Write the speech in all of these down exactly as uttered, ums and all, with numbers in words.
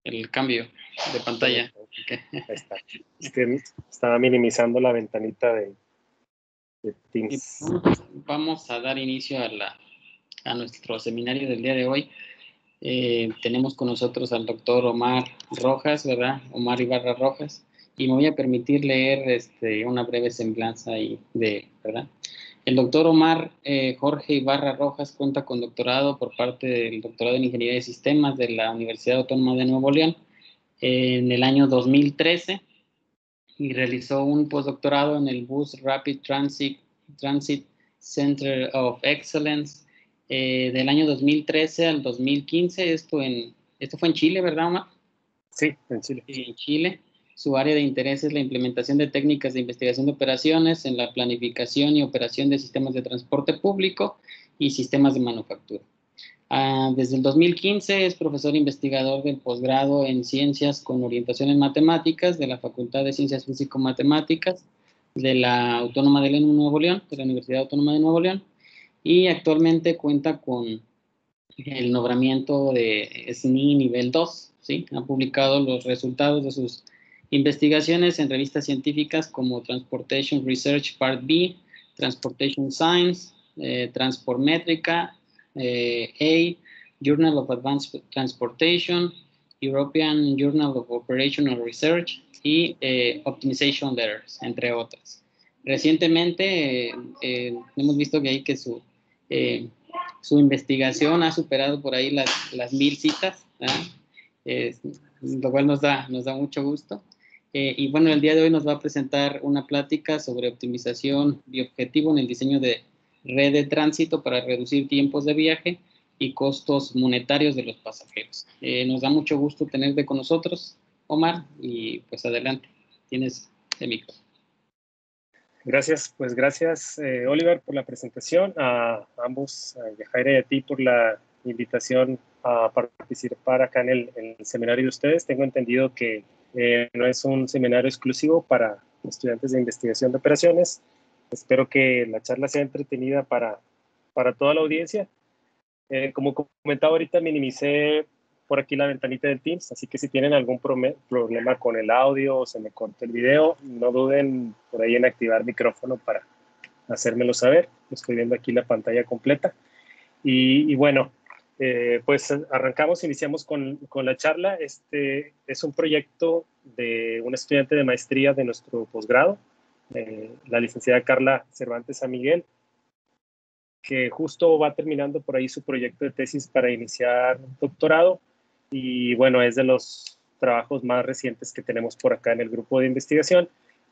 el cambio de pantalla. Okay. Ahí está. Es que estaba minimizando la ventanita de, de Teams. Vamos, vamos a dar inicio a, la, a nuestro seminario del día de hoy. Eh, tenemos con nosotros al doctor Omar Rojas, ¿verdad? Omar Ibarra Rojas. Y me voy a permitir leer este, una breve semblanza ahí de, ¿verdad? El doctor Omar eh, Jorge Ibarra Rojas cuenta con doctorado por parte del doctorado en Ingeniería de Sistemas de la Universidad Autónoma de Nuevo León en el año dos mil trece y realizó un postdoctorado en el Bus Rapid Transit, Transit Center of Excellence eh, del año dos mil trece al dos mil quince. Esto, en, esto fue en Chile, ¿verdad, Omar? Sí, en Chile. En Chile. Su área de interés es la implementación de técnicas de investigación de operaciones en la planificación y operación de sistemas de transporte público y sistemas de manufactura. Uh, desde el dos mil quince es profesor investigador del posgrado en Ciencias con orientación en Matemáticas de la Facultad de Ciencias Físico-Matemáticas de la Autónoma de Nuevo León, de la Universidad Autónoma de Nuevo León, y actualmente cuenta con el nombramiento de S N I nivel dos, ¿sí? Ha publicado los resultados de sus investigaciones en revistas científicas como Transportation Research Part B, Transportation Science, eh, Transportmétrica, eh, A, Journal of Advanced Transportation, European Journal of Operational Research y eh, Optimization Letters, entre otras. Recientemente eh, eh, hemos visto que hay que su, eh, su investigación ha superado por ahí las, las mil citas, eh, lo cual nos da, nos da mucho gusto. Eh, y bueno, el día de hoy nos va a presentar una plática sobre optimización biobjetivo en el diseño de red de tránsito para reducir tiempos de viaje y costos monetarios de los pasajeros. Eh, nos da mucho gusto tenerte con nosotros, Omar, y pues adelante, tienes el micrófono. Gracias, pues gracias, eh, Oliver, por la presentación, a ambos, a Yajaira y a ti por la invitación a participar acá en el, en el seminario de ustedes. Tengo entendido que eh, no es un seminario exclusivo para estudiantes de investigación de operaciones. Espero que la charla sea entretenida para, para toda la audiencia. Eh, como comentaba ahorita, minimicé por aquí la ventanita del Teams, así que si tienen algún problema con el audio o se me corta el video, no duden por ahí en activar micrófono para hacérmelo saber. Estoy viendo aquí la pantalla completa. Y, y bueno, eh, pues arrancamos, iniciamos con, con la charla. Este es un proyecto de un estudiante de maestría de nuestro posgrado, eh, la licenciada Carla Cervantes San Miguel, que justo va terminando por ahí su proyecto de tesis para iniciar doctorado. Y bueno, es de los trabajos más recientes que tenemos por acá en el grupo de investigación.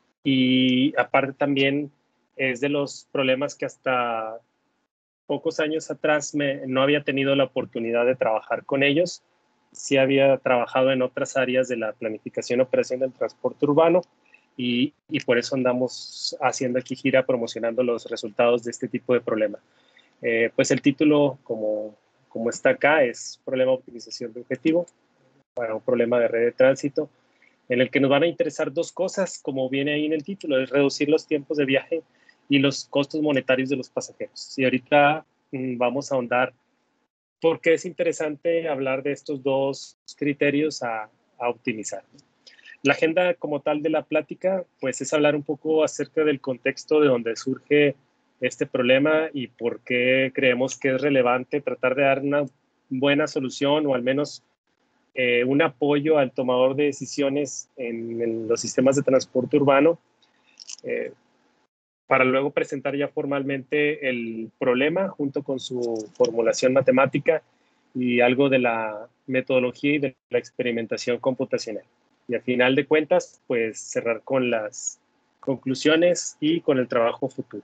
Y aparte también es de los problemas que hasta pocos años atrás me, no había tenido la oportunidad de trabajar con ellos. Sí había trabajado en otras áreas de la planificación y operación del transporte urbano y, y por eso andamos haciendo aquí gira promocionando los resultados de este tipo de problema. Eh, pues el título, como, como está acá, es Problema de Optimización de Objetivo para un problema de red de tránsito, en el que nos van a interesar dos cosas, como viene ahí en el título, es reducir los tiempos de viaje y los costos monetarios de los pasajeros. Y ahorita mmm, vamos a ahondar por qué es interesante hablar de estos dos criterios a, a optimizar. La agenda como tal de la plática, pues es hablar un poco acerca del contexto de donde surge este problema y por qué creemos que es relevante tratar de dar una buena solución o al menos eh, un apoyo al tomador de decisiones en, en los sistemas de transporte urbano, eh, para luego presentar ya formalmente el problema junto con su formulación matemática y algo de la metodología y de la experimentación computacional. Y al final de cuentas, pues cerrar con las conclusiones y con el trabajo futuro.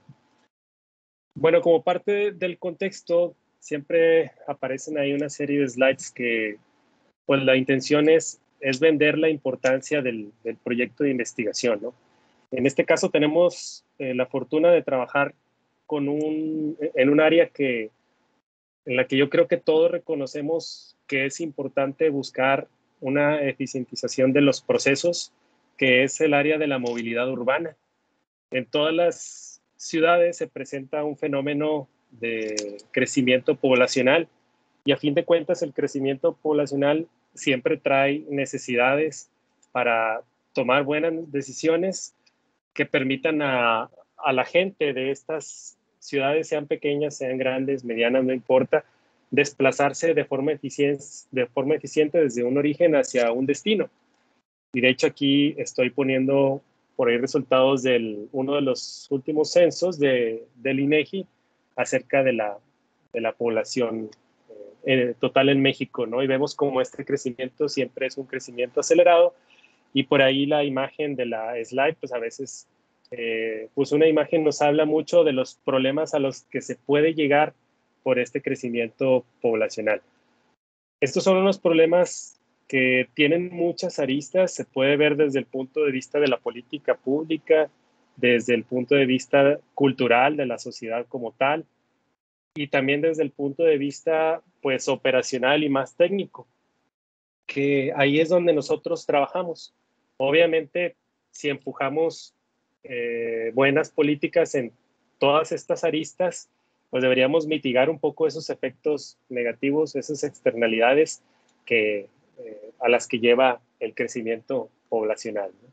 Bueno, como parte del contexto, siempre aparecen ahí una serie de slides que, pues la intención es, es vender la importancia del, del proyecto de investigación, ¿no? En este caso tenemos eh, la fortuna de trabajar con un, en un área que, en la que yo creo que todos reconocemos que es importante buscar una eficientización de los procesos, que es el área de la movilidad urbana. En todas las ciudades se presenta un fenómeno de crecimiento poblacional y a fin de cuentas el crecimiento poblacional siempre trae necesidades para tomar buenas decisiones que permitan a, a la gente de estas ciudades, sean pequeñas, sean grandes, medianas, no importa, desplazarse de forma, eficiente, de forma eficiente desde un origen hacia un destino. Y de hecho aquí estoy poniendo por ahí resultados de uno de los últimos censos de, del INEGI acerca de la, de la población eh, total en México, ¿no? Y vemos como este crecimiento siempre es un crecimiento acelerado, y por ahí la imagen de la slide, pues a veces, eh, pues una imagen nos habla mucho de los problemas a los que se puede llegar por este crecimiento poblacional. Estos son unos problemas que tienen muchas aristas, se puede ver desde el punto de vista de la política pública, desde el punto de vista cultural de la sociedad como tal, y también desde el punto de vista, pues, operacional y más técnico, que ahí es donde nosotros trabajamos. Obviamente, si empujamos eh, buenas políticas en todas estas aristas, pues deberíamos mitigar un poco esos efectos negativos, esas externalidades que, eh, a las que lleva el crecimiento poblacional, ¿no?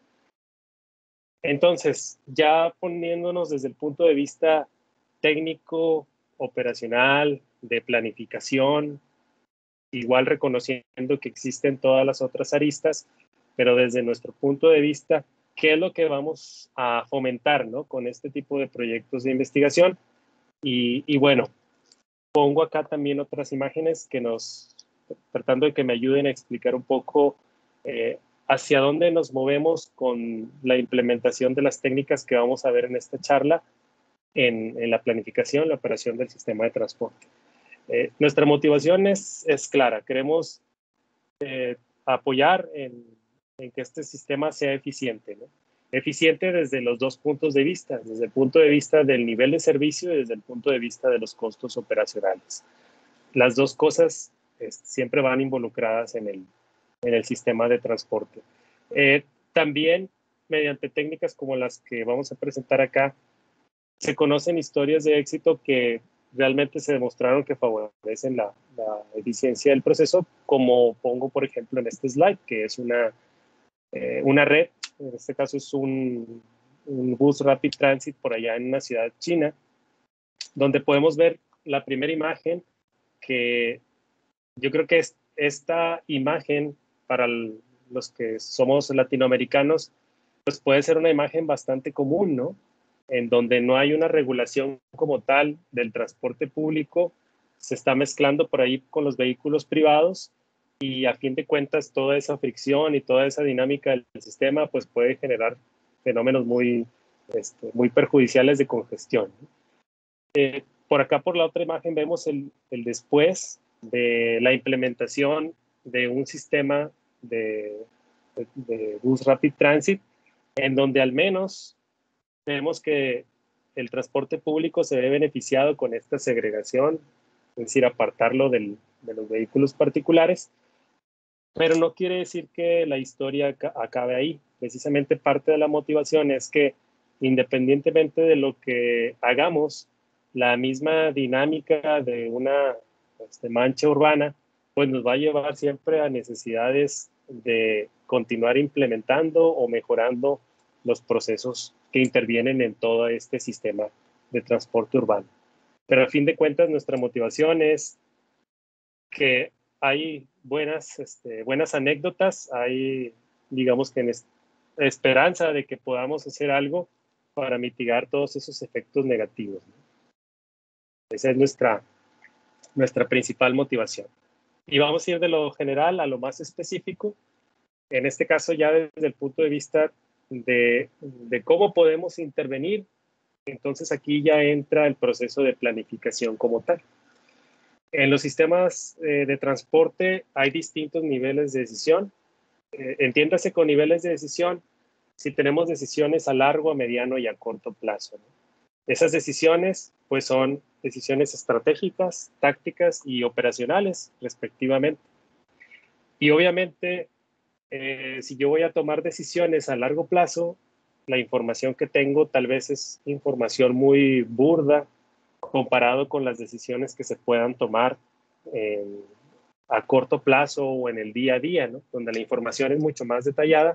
Entonces, ya poniéndonos desde el punto de vista técnico, operacional, de planificación, igual reconociendo que existen todas las otras aristas, pero desde nuestro punto de vista, ¿qué es lo que vamos a fomentar, ¿no? Con este tipo de proyectos de investigación? Y, y bueno, pongo acá también otras imágenes que nos, tratando de que me ayuden a explicar un poco eh, hacia dónde nos movemos con la implementación de las técnicas que vamos a ver en esta charla en, en la planificación, la operación del sistema de transporte. Eh, nuestra motivación es, es clara, queremos eh, apoyar en, en que este sistema sea eficiente, ¿no? Eficiente desde los dos puntos de vista, desde el punto de vista del nivel de servicio y desde el punto de vista de los costos operacionales. Las dos cosas eh, siempre van involucradas en el, en el sistema de transporte. Eh, también, mediante técnicas como las que vamos a presentar acá, se conocen historias de éxito que realmente se demostraron que favorecen la, la eficiencia del proceso, como pongo, por ejemplo, en este slide, que es una, eh, una red, en este caso es un, un bus Rapid Transit por allá en una ciudad china, donde podemos ver la primera imagen, que yo creo que es esta imagen para el, los que somos latinoamericanos, pues puede ser una imagen bastante común, ¿no? En donde no hay una regulación como tal del transporte público, se está mezclando por ahí con los vehículos privados, y a fin de cuentas toda esa fricción y toda esa dinámica del sistema pues puede generar fenómenos muy, este, muy perjudiciales de congestión. Eh, por acá, por la otra imagen, vemos el, el después de la implementación de un sistema de, de, de bus Rapid Transit, en donde al menos vemos que el transporte público se ve beneficiado con esta segregación, es decir, apartarlo del, de los vehículos particulares, pero no quiere decir que la historia acabe ahí. Precisamente parte de la motivación es que, independientemente de lo que hagamos, la misma dinámica de una este, mancha urbana pues nos va a llevar siempre a necesidades de continuar implementando o mejorando los procesos que intervienen en todo este sistema de transporte urbano. Pero a fin de cuentas, nuestra motivación es que hay buenas, este, buenas anécdotas, hay, digamos que en es, esperanza de que podamos hacer algo para mitigar todos esos efectos negativos, ¿no? Esa es nuestra, nuestra principal motivación. Y vamos a ir de lo general a lo más específico, en este caso ya desde el punto de vista de, de cómo podemos intervenir. Entonces aquí ya entra el proceso de planificación como tal. En los sistemas eh, de transporte hay distintos niveles de decisión. Eh, entiéndase con niveles de decisión si tenemos decisiones a largo, a mediano y a corto plazo, ¿no? Esas decisiones pues son decisiones estratégicas, tácticas y operacionales respectivamente. Y obviamente eh, si yo voy a tomar decisiones a largo plazo, la información que tengo tal vez es información muy burda comparado con las decisiones que se puedan tomar en, a corto plazo o en el día a día, ¿no? Donde la información es mucho más detallada.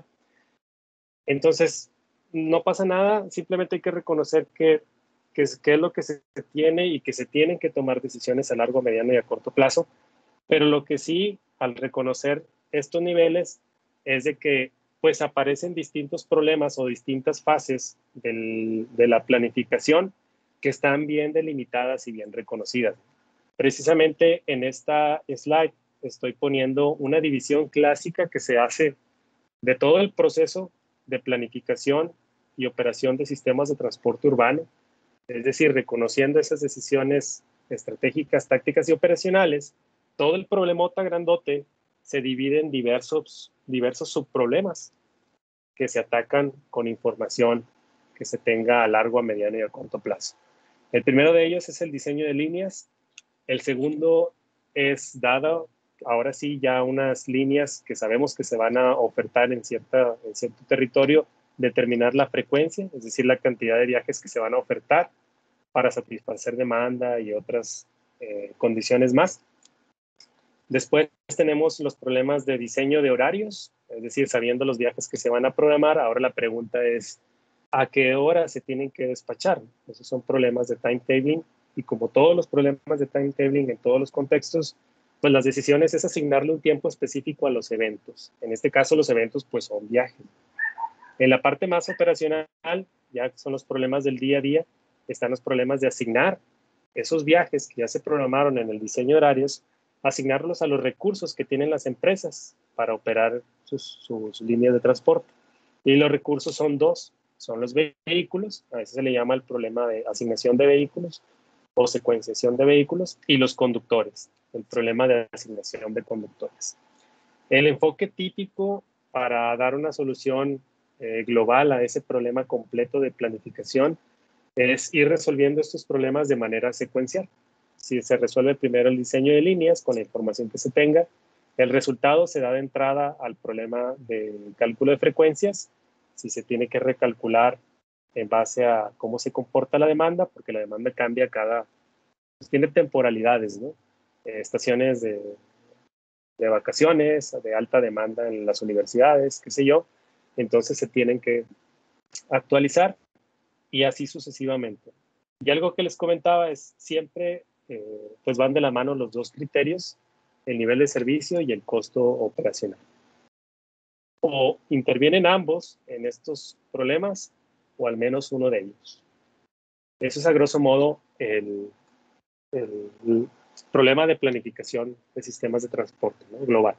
Entonces, no pasa nada, simplemente hay que reconocer que, que, es, que es lo que se tiene y que se tienen que tomar decisiones a largo, mediano y a corto plazo. Pero lo que sí, al reconocer estos niveles, es de que pues aparecen distintos problemas o distintas fases del, de la planificación que están bien delimitadas y bien reconocidas. Precisamente en esta slide estoy poniendo una división clásica que se hace de todo el proceso de planificación y operación de sistemas de transporte urbano, es decir, reconociendo esas decisiones estratégicas, tácticas y operacionales. Todo el problemota grandote se divide en diversos, diversos subproblemas que se atacan con información que se tenga a largo, a mediano y a corto plazo. El primero de ellos es el diseño de líneas. El segundo es, dado ahora sí ya unas líneas que sabemos que se van a ofertar en, cierta, en cierto territorio, determinar la frecuencia, es decir, la cantidad de viajes que se van a ofertar para satisfacer demanda y otras eh, condiciones más. Después tenemos los problemas de diseño de horarios, es decir, sabiendo los viajes que se van a programar, ahora la pregunta es, ¿a qué hora se tienen que despachar? Esos son problemas de timetabling, y como todos los problemas de timetabling en todos los contextos, pues las decisiones es asignarle un tiempo específico a los eventos. En este caso, los eventos pues son viajes. En la parte más operacional, ya son los problemas del día a día, están los problemas de asignar esos viajes que ya se programaron en el diseño de horarios, asignarlos a los recursos que tienen las empresas para operar sus, sus líneas de transporte. Y los recursos son dos, son los vehículos, a veces se le llama el problema de asignación de vehículos o secuenciación de vehículos, y los conductores, el problema de asignación de conductores. El enfoque típico para dar una solución eh, global a ese problema completo de planificación es ir resolviendo estos problemas de manera secuencial. Si se resuelve primero el diseño de líneas con la información que se tenga, el resultado se da de entrada al problema del cálculo de frecuencias, si se tiene que recalcular en base a cómo se comporta la demanda, porque la demanda cambia cada, pues tiene temporalidades, ¿no? Eh, estaciones de, de vacaciones, de alta demanda en las universidades, qué sé yo, entonces se tienen que actualizar y así sucesivamente. Y algo que les comentaba es siempre, eh, pues van de la mano los dos criterios, el nivel de servicio y el costo operacional. O intervienen ambos en estos problemas, o al menos uno de ellos. Eso es a grosso modo el, el, el problema de planificación de sistemas de transporte, ¿no? Global.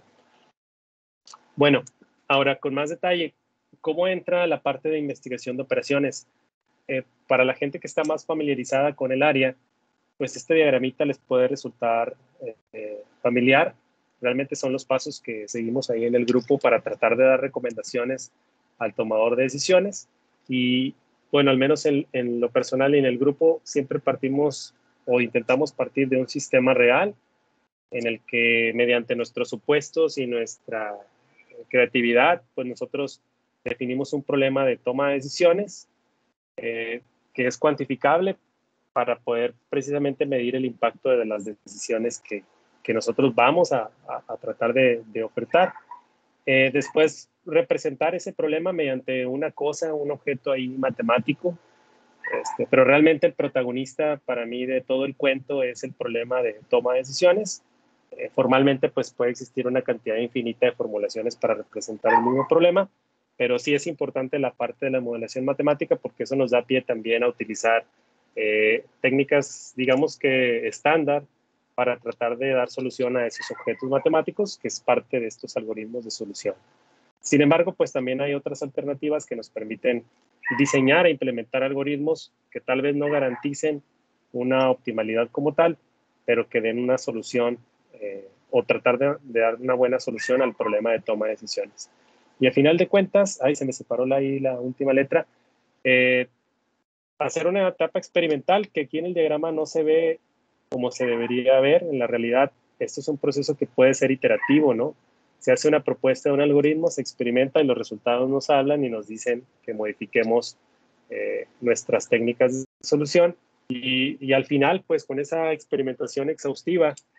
Bueno, ahora con más detalle, ¿cómo entra la parte de investigación de operaciones? Eh, para la gente que está más familiarizada con el área, pues este diagramita les puede resultar eh, eh, familiar. Realmente son los pasos que seguimos ahí en el grupo para tratar de dar recomendaciones al tomador de decisiones. Y bueno, al menos en, en lo personal y en el grupo siempre partimos o intentamos partir de un sistema real en el que mediante nuestros supuestos y nuestra creatividad, pues nosotros definimos un problema de toma de decisiones eh, que es cuantificable para poder precisamente medir el impacto de las decisiones que, que nosotros vamos a, a, a tratar de, de ofertar. Eh, después, representar ese problema mediante una cosa, un objeto ahí matemático, este, pero realmente el protagonista para mí de todo el cuento es el problema de toma de decisiones. Eh, formalmente, pues puede existir una cantidad infinita de formulaciones para representar el mismo problema, pero sí es importante la parte de la modelación matemática porque eso nos da pie también a utilizar eh, técnicas, digamos que estándar, para tratar de dar solución a esos objetos matemáticos, que es parte de estos algoritmos de solución. Sin embargo, pues también hay otras alternativas que nos permiten diseñar e implementar algoritmos que tal vez no garanticen una optimalidad como tal, pero que den una solución eh, o tratar de, de dar una buena solución al problema de toma de decisiones. Y al final de cuentas, ahí se me separó la, ahí la última letra, eh, hacer una etapa experimental que aquí en el diagrama no se ve como se debería ver. En la realidad, esto es un proceso que puede ser iterativo, ¿no? Se hace una propuesta de un algoritmo, se experimenta y los resultados nos hablan y nos dicen que modifiquemos eh, nuestras técnicas de solución. Y, y al final, pues con esa experimentación exhaustiva,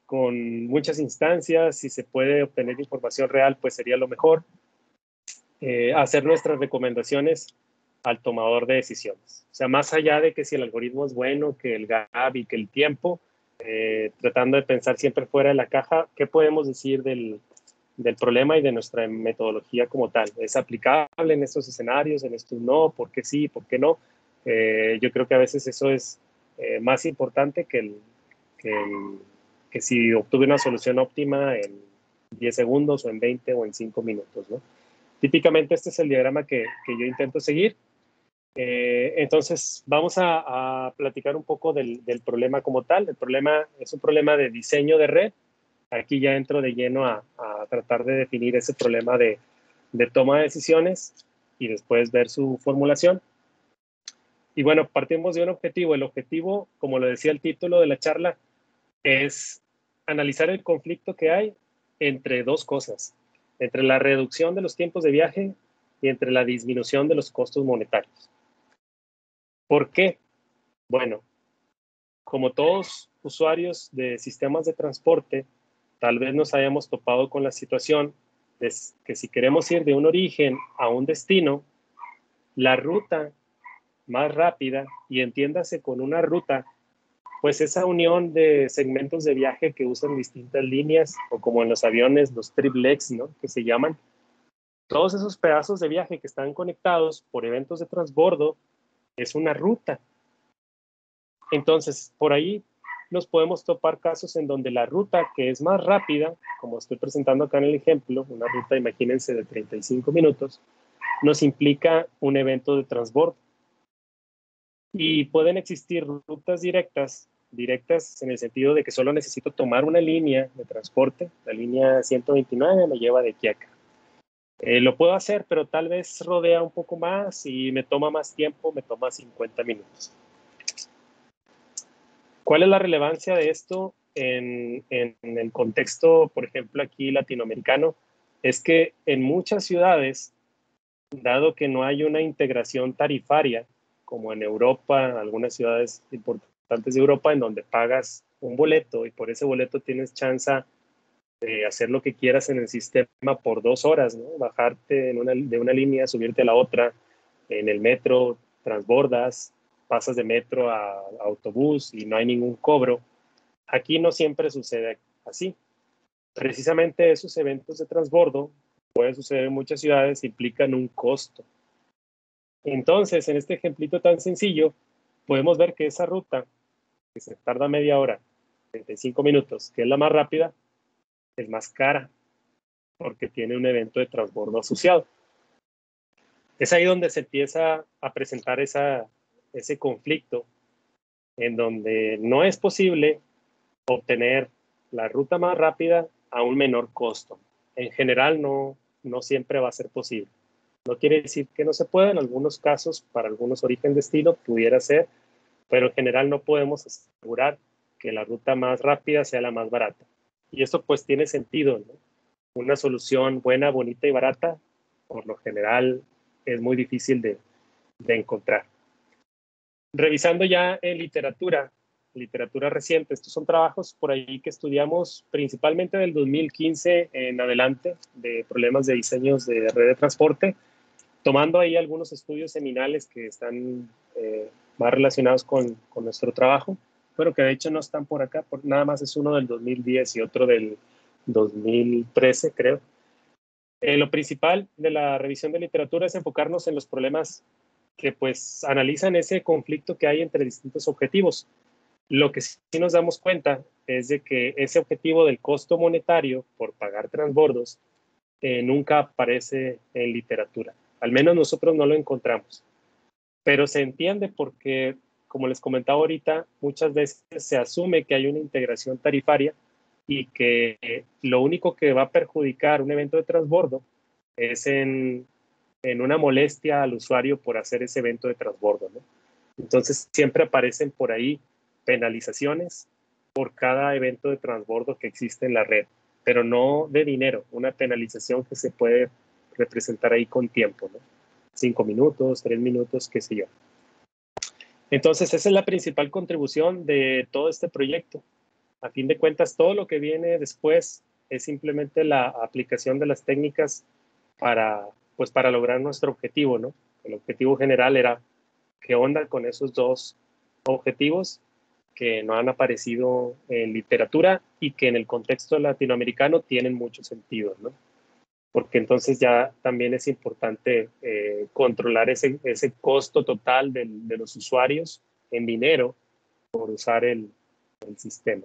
con muchas instancias. Si se puede obtener información real, pues sería lo mejor. Eh, hacer nuestras recomendaciones al tomador de decisiones. O sea, más allá de que si el algoritmo es bueno, que el gap y que el tiempo, eh, tratando de pensar siempre fuera de la caja, ¿qué podemos decir del, del problema y de nuestra metodología como tal? ¿Es aplicable en estos escenarios, en estos no? ¿Por qué sí? ¿Por qué no? Eh, yo creo que a veces eso es eh, más importante que, el, que, el, que si obtuve una solución óptima en diez segundos o en veinte o en cinco minutos, ¿no? Típicamente este es el diagrama que, que yo intento seguir. Eh, entonces, vamos a, a platicar un poco del, del problema como tal. El problema es un problema de diseño de red. Aquí ya entro de lleno a, a tratar de definir ese problema de, de toma de decisiones y después ver su formulación. Y bueno, partimos de un objetivo. El objetivo, como lo decía el título de la charla, es analizar el conflicto que hay entre dos cosas, entre la reducción de los tiempos de viaje y entre la disminución de los costos monetarios. ¿Por qué? Bueno, como todos usuarios de sistemas de transporte, tal vez nos hayamos topado con la situación de que si queremos ir de un origen a un destino, la ruta más rápida, y entiéndase con una ruta, pues esa unión de segmentos de viaje que usan distintas líneas, o como en los aviones, los triplex, ¿no?, que se llaman, todos esos pedazos de viaje que están conectados por eventos de transbordo, es una ruta. Entonces, por ahí nos podemos topar casos en donde la ruta que es más rápida, como estoy presentando acá en el ejemplo, una ruta, imagínense, de treinta y cinco minutos, nos implica un evento de transbordo. Y pueden existir rutas directas, directas en el sentido de que solo necesito tomar una línea de transporte, la línea ciento veintinueve me lleva de aquí a acá. Eh, lo puedo hacer, pero tal vez rodea un poco más y me toma más tiempo, me toma cincuenta minutos. ¿Cuál es la relevancia de esto en, en, en el contexto, por ejemplo, aquí latinoamericano? Es que en muchas ciudades, dado que no hay una integración tarifaria, como en Europa, algunas ciudades importantes de Europa, en donde pagas un boleto y por ese boleto tienes chance de hacer lo que quieras en el sistema por dos horas, ¿no? Bajarte en una, de una línea, subirte a la otra, en el metro, transbordas, pasas de metro a, a autobús y no hay ningún cobro. Aquí no siempre sucede así. Precisamente esos eventos de transbordo, puede suceder en muchas ciudades, implican un costo. Entonces, en este ejemplito tan sencillo, podemos ver que esa ruta, que se tarda media hora, treinta y cinco minutos, que es la más rápida, es más cara, porque tiene un evento de transbordo asociado. Es ahí donde se empieza a presentar esa, ese conflicto, en donde no es posible obtener la ruta más rápida a un menor costo. En general, no, no siempre va a ser posible. No quiere decir que no se pueda, en algunos casos, para algunos origen-destino, pudiera ser, pero en general no podemos asegurar que la ruta más rápida sea la más barata. Y esto pues tiene sentido, ¿no? Una solución buena, bonita y barata, por lo general, es muy difícil de, de encontrar. Revisando ya en literatura, literatura reciente, estos son trabajos por ahí que estudiamos principalmente del dos mil quince en adelante, de problemas de diseños de red de transporte, tomando ahí algunos estudios seminales que están eh, más relacionados con, con nuestro trabajo, pero que de hecho no están por acá, por, nada más es uno del dos mil diez y otro del dos mil trece, creo. Eh, lo principal de la revisión de literatura es enfocarnos en los problemas que pues analizan ese conflicto que hay entre distintos objetivos. Lo que sí nos damos cuenta es de que ese objetivo del costo monetario por pagar transbordos eh, nunca aparece en literatura. Al menos nosotros no lo encontramos. Pero se entiende porque, como les comentaba ahorita, muchas veces se asume que hay una integración tarifaria y que lo único que va a perjudicar un evento de transbordo es en, en una molestia al usuario por hacer ese evento de transbordo, ¿no? Entonces siempre aparecen por ahí penalizaciones por cada evento de transbordo que existe en la red, pero no de dinero, una penalización que se puede representar ahí con tiempo, ¿no? Cinco minutos, tres minutos, qué sé yo. Entonces esa es la principal contribución de todo este proyecto, A fin de cuentas, todo lo que viene después es simplemente la aplicación de las técnicas para, pues, para lograr nuestro objetivo, ¿no? El objetivo general era qué onda con esos dos objetivos que no han aparecido en literatura y que en el contexto latinoamericano tienen mucho sentido, ¿no? Porque entonces ya también es importante eh, controlar ese, ese costo total del, de los usuarios en dinero por usar el, el sistema.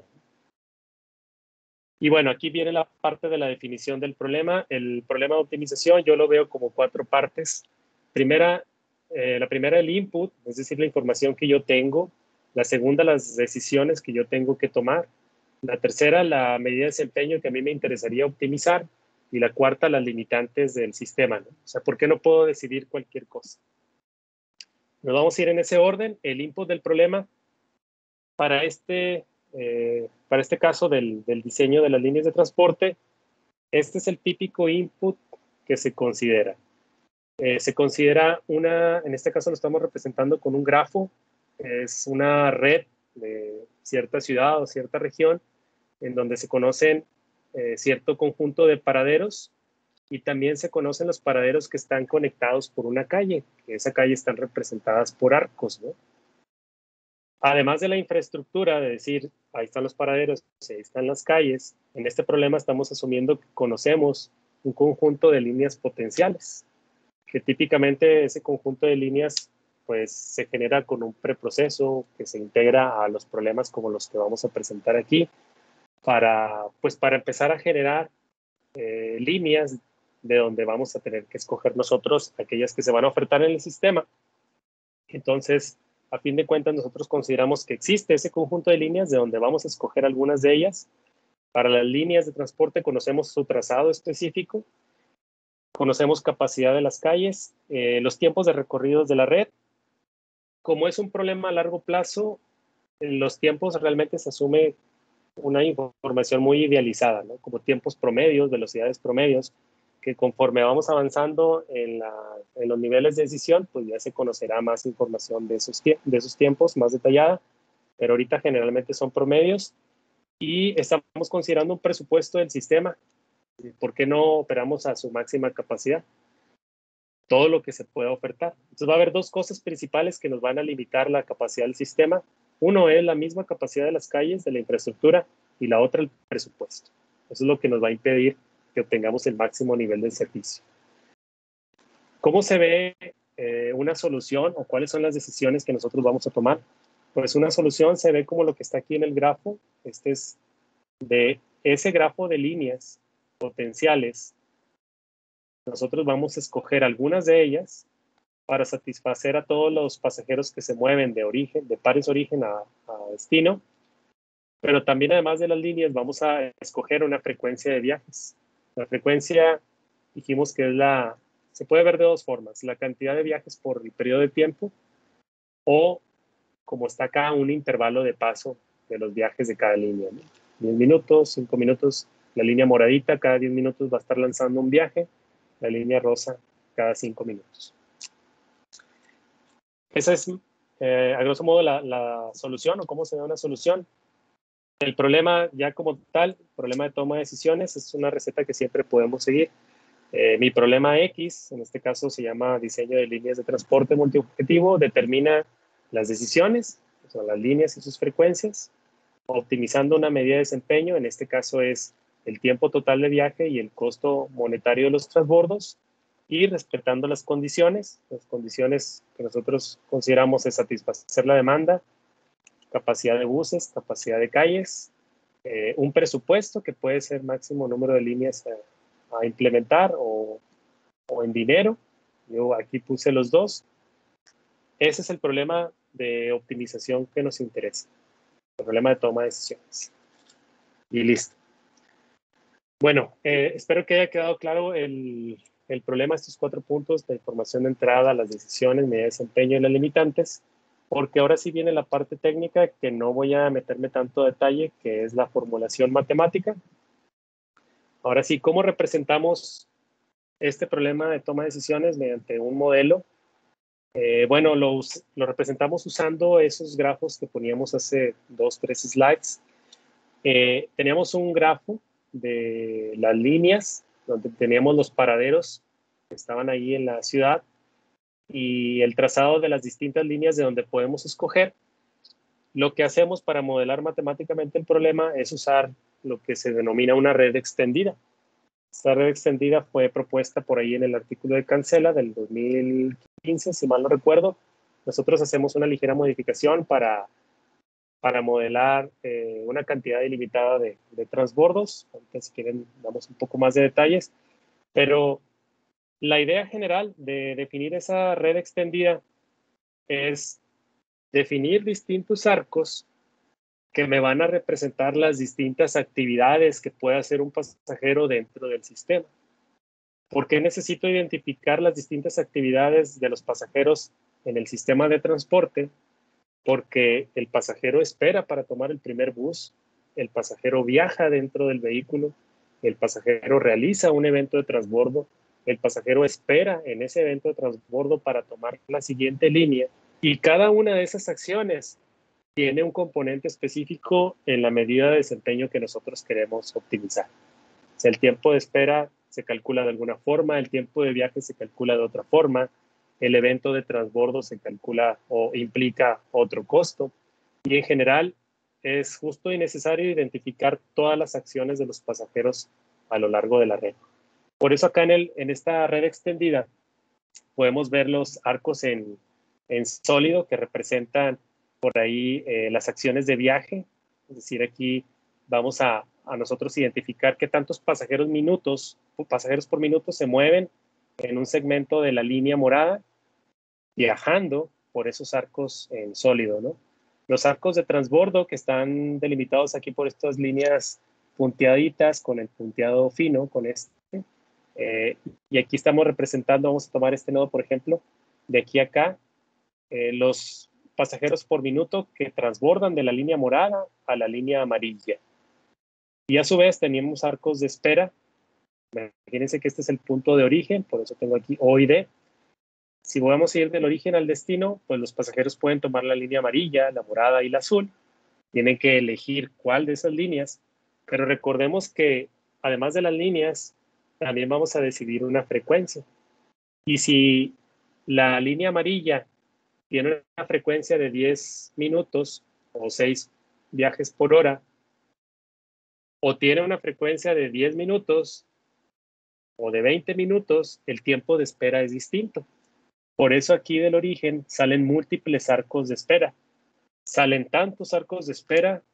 Y bueno, aquí viene la parte de la definición del problema. El problema de optimización yo lo veo como cuatro partes. Primera, eh, la primera, el input, es decir, la información que yo tengo. La segunda, las decisiones que yo tengo que tomar. La tercera, la medida de desempeño que a mí me interesaría optimizar. Y la cuarta, las limitantes del sistema, ¿no? O sea, ¿por qué no puedo decidir cualquier cosa? Nos vamos a ir en ese orden. El input del problema para este, eh, para este caso del, del diseño de las líneas de transporte, este es el típico input que se considera. Eh, se considera una, en este caso lo estamos representando con un grafo, es una red de cierta ciudad o cierta región en donde se conocen eh, cierto conjunto de paraderos y también se conocen los paraderos que están conectados por una calle, que esa calle están representadas por arcos, ¿no? Además de la infraestructura, de decir, ahí están los paraderos, ahí están las calles, en este problema estamos asumiendo que conocemos un conjunto de líneas potenciales, que típicamente ese conjunto de líneas pues se genera con un preproceso que se integra a los problemas como los que vamos a presentar aquí, para, pues para empezar a generar eh, líneas de donde vamos a tener que escoger nosotros aquellas que se van a ofertar en el sistema. Entonces, a fin de cuentas, nosotros consideramos que existe ese conjunto de líneas de donde vamos a escoger algunas de ellas. Para las líneas de transporte conocemos su trazado específico, conocemos capacidad de las calles, eh, los tiempos de recorridos de la red. Como es un problema a largo plazo, en los tiempos realmente se asume una información muy idealizada, ¿no? Como tiempos promedios, velocidades promedios, que conforme vamos avanzando en, la, en los niveles de decisión, pues ya se conocerá más información de esos, de esos tiempos, más detallada, pero ahorita generalmente son promedios y estamos considerando un presupuesto del sistema. ¿Por qué no operamos a su máxima capacidad? Todo lo que se pueda ofertar. Entonces va a haber dos cosas principales que nos van a limitar la capacidad del sistema. Uno es la misma capacidad de las calles, de la infraestructura, y la otra el presupuesto. Eso es lo que nos va a impedir que obtengamos el máximo nivel de servicio. ¿Cómo se ve eh, una solución o cuáles son las decisiones que nosotros vamos a tomar? Pues una solución se ve como lo que está aquí en el grafo. Este es de ese grafo de líneas potenciales. Nosotros vamos a escoger algunas de ellas para satisfacer a todos los pasajeros que se mueven de origen, de pares origen a, a destino, pero también además de las líneas vamos a escoger una frecuencia de viajes. La frecuencia dijimos que es la, se puede ver de dos formas, la cantidad de viajes por el periodo de tiempo o, como está acá, un intervalo de paso de los viajes de cada línea, ¿no? diez minutos, cinco minutos, la línea moradita cada diez minutos va a estar lanzando un viaje, la línea rosa cada cinco minutos. Esa es, eh, a grosso modo, la, la solución o cómo se da una solución. El problema ya como tal, problema de toma de decisiones, es una receta que siempre podemos seguir. Eh, mi problema X, en este caso se llama diseño de líneas de transporte multiobjetivo, determina las decisiones, o sea, las líneas y sus frecuencias, optimizando una medida de desempeño, en este caso es el tiempo total de viaje y el costo monetario de los transbordos, y respetando las condiciones, las condiciones que nosotros consideramos es satisfacer la demanda, capacidad de buses, capacidad de calles, eh, un presupuesto que puede ser máximo número de líneas a, a implementar o, o en dinero. Yo aquí puse los dos. Ese es el problema de optimización que nos interesa, el problema de toma de decisiones. Y listo. Bueno, eh, espero que haya quedado claro el, el problema de estos cuatro puntos, la información de entrada, las decisiones, medida de desempeño y las limitantes, porque ahora sí viene la parte técnica que no voy a meterme tanto detalle, que es la formulación matemática. Ahora sí, ¿cómo representamos este problema de toma de decisiones mediante un modelo? Eh, bueno, lo, lo representamos usando esos grafos que poníamos hace dos, tres slides. Eh, teníamos un grafo de las líneas, donde teníamos los paraderos que estaban ahí en la ciudad y el trazado de las distintas líneas de donde podemos escoger. Lo que hacemos para modelar matemáticamente el problema es usar lo que se denomina una red extendida. Esta red extendida fue propuesta por ahí en el artículo de Cancela del dos mil quince, si mal no recuerdo. Nosotros hacemos una ligera modificación para, para modelar eh, una cantidad ilimitada de, de transbordos. Ahorita, si quieren, damos un poco más de detalles. Pero la idea general de definir esa red extendida es definir distintos arcos que me van a representar las distintas actividades que puede hacer un pasajero dentro del sistema. ¿Por qué necesito identificar las distintas actividades de los pasajeros en el sistema de transporte? Porque el pasajero espera para tomar el primer bus, el pasajero viaja dentro del vehículo, el pasajero realiza un evento de transbordo, el pasajero espera en ese evento de transbordo para tomar la siguiente línea, y cada una de esas acciones tiene un componente específico en la medida de desempeño que nosotros queremos optimizar. O sea, el tiempo de espera se calcula de alguna forma, el tiempo de viaje se calcula de otra forma, el evento de transbordo se calcula o implica otro costo, y en general es justo y necesario identificar todas las acciones de los pasajeros a lo largo de la red. Por eso acá en, el, en esta red extendida podemos ver los arcos en, en sólido que representan por ahí eh, las acciones de viaje, es decir, aquí vamos a, a nosotros identificar qué tantos pasajeros minutos, pasajeros por minuto se mueven en un segmento de la línea morada, viajando por esos arcos en sólido, ¿no? Los arcos de transbordo que están delimitados aquí por estas líneas punteaditas con el punteado fino, con este, eh, y aquí estamos representando, vamos a tomar este nodo, por ejemplo, de aquí a acá, eh, los pasajeros por minuto que transbordan de la línea morada a la línea amarilla. Y a su vez tenemos arcos de espera. Imagínense que este es el punto de origen, por eso tengo aquí O y D. Si vamos a ir del origen al destino, pues los pasajeros pueden tomar la línea amarilla, la morada y la azul. Tienen que elegir cuál de esas líneas. Pero recordemos que además de las líneas, también vamos a decidir una frecuencia. Y si la línea amarilla tiene una frecuencia de diez minutos o seis viajes por hora, o tiene una frecuencia de diez minutos o de veinte minutos, el tiempo de espera es distinto. Por eso aquí del origen salen múltiples arcos de espera. Salen tantos arcos de espera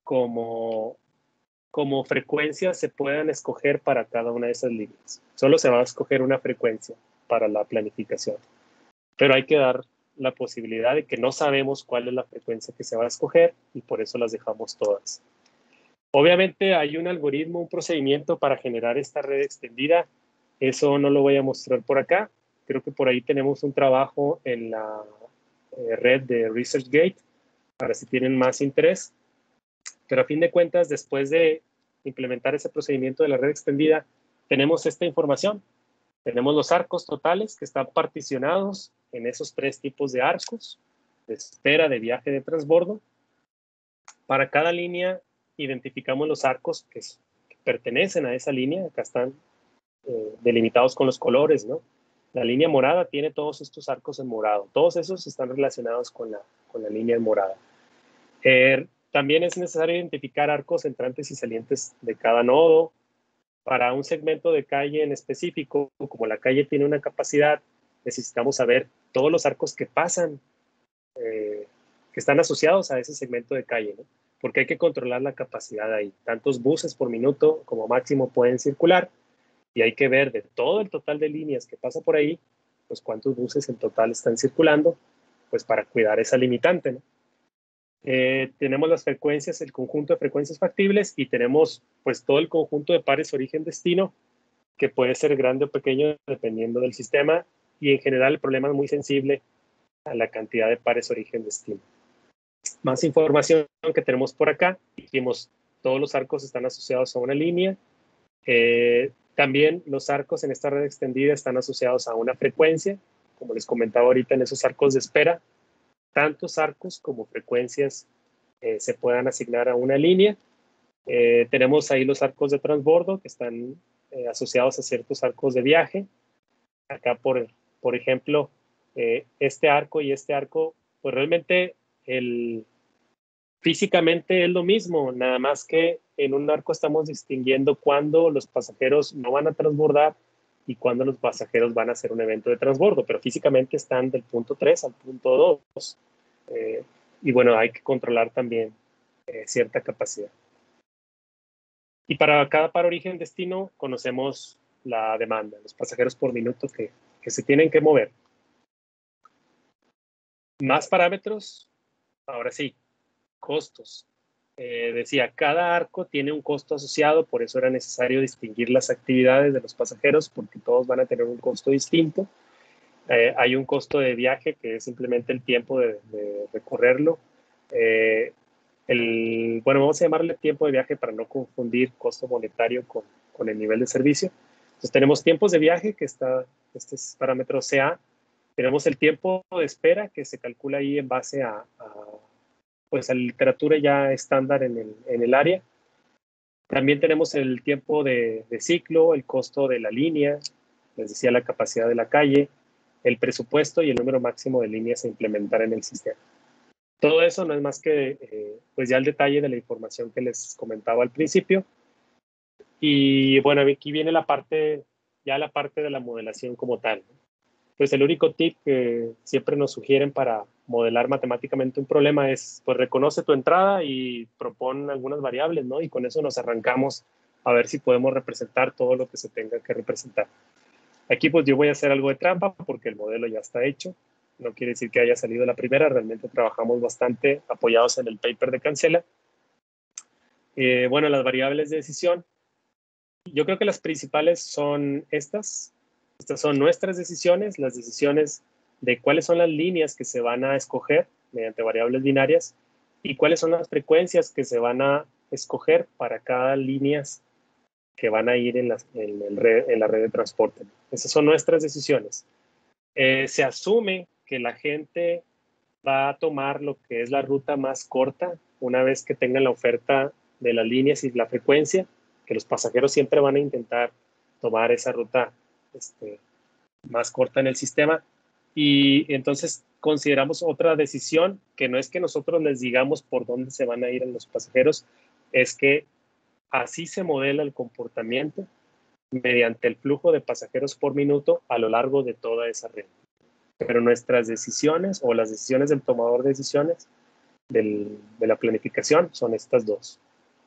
como, como frecuencias se puedan escoger para cada una de esas líneas. Solo se va a escoger una frecuencia para la planificación. Pero hay que dar la posibilidad de que no sabemos cuál es la frecuencia que se va a escoger y por eso las dejamos todas. Obviamente hay un algoritmo, un procedimiento para generar esta red extendida. Eso no lo voy a mostrar por acá. Creo que por ahí tenemos un trabajo en la eh, red de ResearchGate para si tienen más interés. Pero a fin de cuentas, después de implementar ese procedimiento de la red extendida, tenemos esta información. Tenemos los arcos totales que están particionados en esos tres tipos de arcos, de espera, de viaje, de transbordo. Para cada línea identificamos los arcos que, que pertenecen a esa línea. Acá están eh, delimitados con los colores, ¿no? La línea morada tiene todos estos arcos en morado. Todos esos están relacionados con la, con la línea en morada. Eh, también es necesario identificar arcos entrantes y salientes de cada nodo. Para un segmento de calle en específico, como la calle tiene una capacidad, necesitamos saber todos los arcos que pasan, eh, que están asociados a ese segmento de calle, ¿no? Porque hay que controlar la capacidad ahí. Tantos buses por minuto como máximo pueden circular y hay que ver de todo el total de líneas que pasa por ahí, pues cuántos buses en total están circulando, pues para cuidar esa limitante, ¿no? Eh, tenemos las frecuencias, el conjunto de frecuencias factibles y tenemos pues todo el conjunto de pares origen-destino que puede ser grande o pequeño dependiendo del sistema y en general el problema es muy sensible a la cantidad de pares origen-destino. Más información que tenemos por acá, dijimos todos los arcos están asociados a una línea, eh, también los arcos en esta red extendida están asociados a una frecuencia, como les comentaba ahorita en esos arcos de espera. Tantos arcos como frecuencias eh, se puedan asignar a una línea Eh, tenemos ahí los arcos de transbordo que están eh, asociados a ciertos arcos de viaje. Acá, por, por ejemplo, eh, este arco y este arco, pues realmente el, físicamente es lo mismo, nada más que en un arco estamos distinguiendo cuándo los pasajeros no van a transbordar y cuándo los pasajeros van a hacer un evento de transbordo, pero físicamente están del punto tres al punto dos. Eh, y bueno, hay que controlar también eh, cierta capacidad. Y para cada par origen-destino conocemos la demanda, los pasajeros por minuto que, que se tienen que mover. Más parámetros, ahora sí, costos. Eh, decía, cada arco tiene un costo asociado, por eso era necesario distinguir las actividades de los pasajeros, porque todos van a tener un costo distinto. Eh, hay un costo de viaje, que es simplemente el tiempo de, de recorrerlo. Eh, el, bueno, vamos a llamarle tiempo de viaje para no confundir costo monetario con, con el nivel de servicio. Entonces tenemos tiempos de viaje, que está, este es parámetro C A. Tenemos el tiempo de espera, que se calcula ahí en base a, a pues, a la literatura ya estándar en el, en el área. También tenemos el tiempo de, de ciclo, el costo de la línea, les decía la capacidad de la calle, el presupuesto y el número máximo de líneas a implementar en el sistema. Todo eso no es más que eh, pues ya el detalle de la información que les comentaba al principio. Y bueno, aquí viene la parte, ya la parte de la modelación como tal. Pues el único tip que siempre nos sugieren para modelar matemáticamente un problema es, pues reconoce tu entrada y propone algunas variables, ¿no? Y con eso nos arrancamos a ver si podemos representar todo lo que se tenga que representar. Aquí pues yo voy a hacer algo de trampa porque el modelo ya está hecho. No quiere decir que haya salido la primera, realmente trabajamos bastante apoyados en el paper de Cancela. Eh, bueno, las variables de decisión. Yo creo que las principales son estas. Estas son nuestras decisiones, las decisiones de cuáles son las líneas que se van a escoger mediante variables binarias y cuáles son las frecuencias que se van a escoger para cada líneas que van a ir en la, en el red, en la red de transporte. Esas son nuestras decisiones. Eh, se asume que la gente va a tomar lo que es la ruta más corta una vez que tengan la oferta de las líneas y la frecuencia, que los pasajeros siempre van a intentar tomar esa ruta este, más corta en el sistema. Y entonces consideramos otra decisión, que no es que nosotros les digamos por dónde se van a ir los pasajeros, es que así se modela el comportamiento mediante el flujo de pasajeros por minuto a lo largo de toda esa red. Pero nuestras decisiones o las decisiones del tomador de decisiones del, de la planificación son estas dos.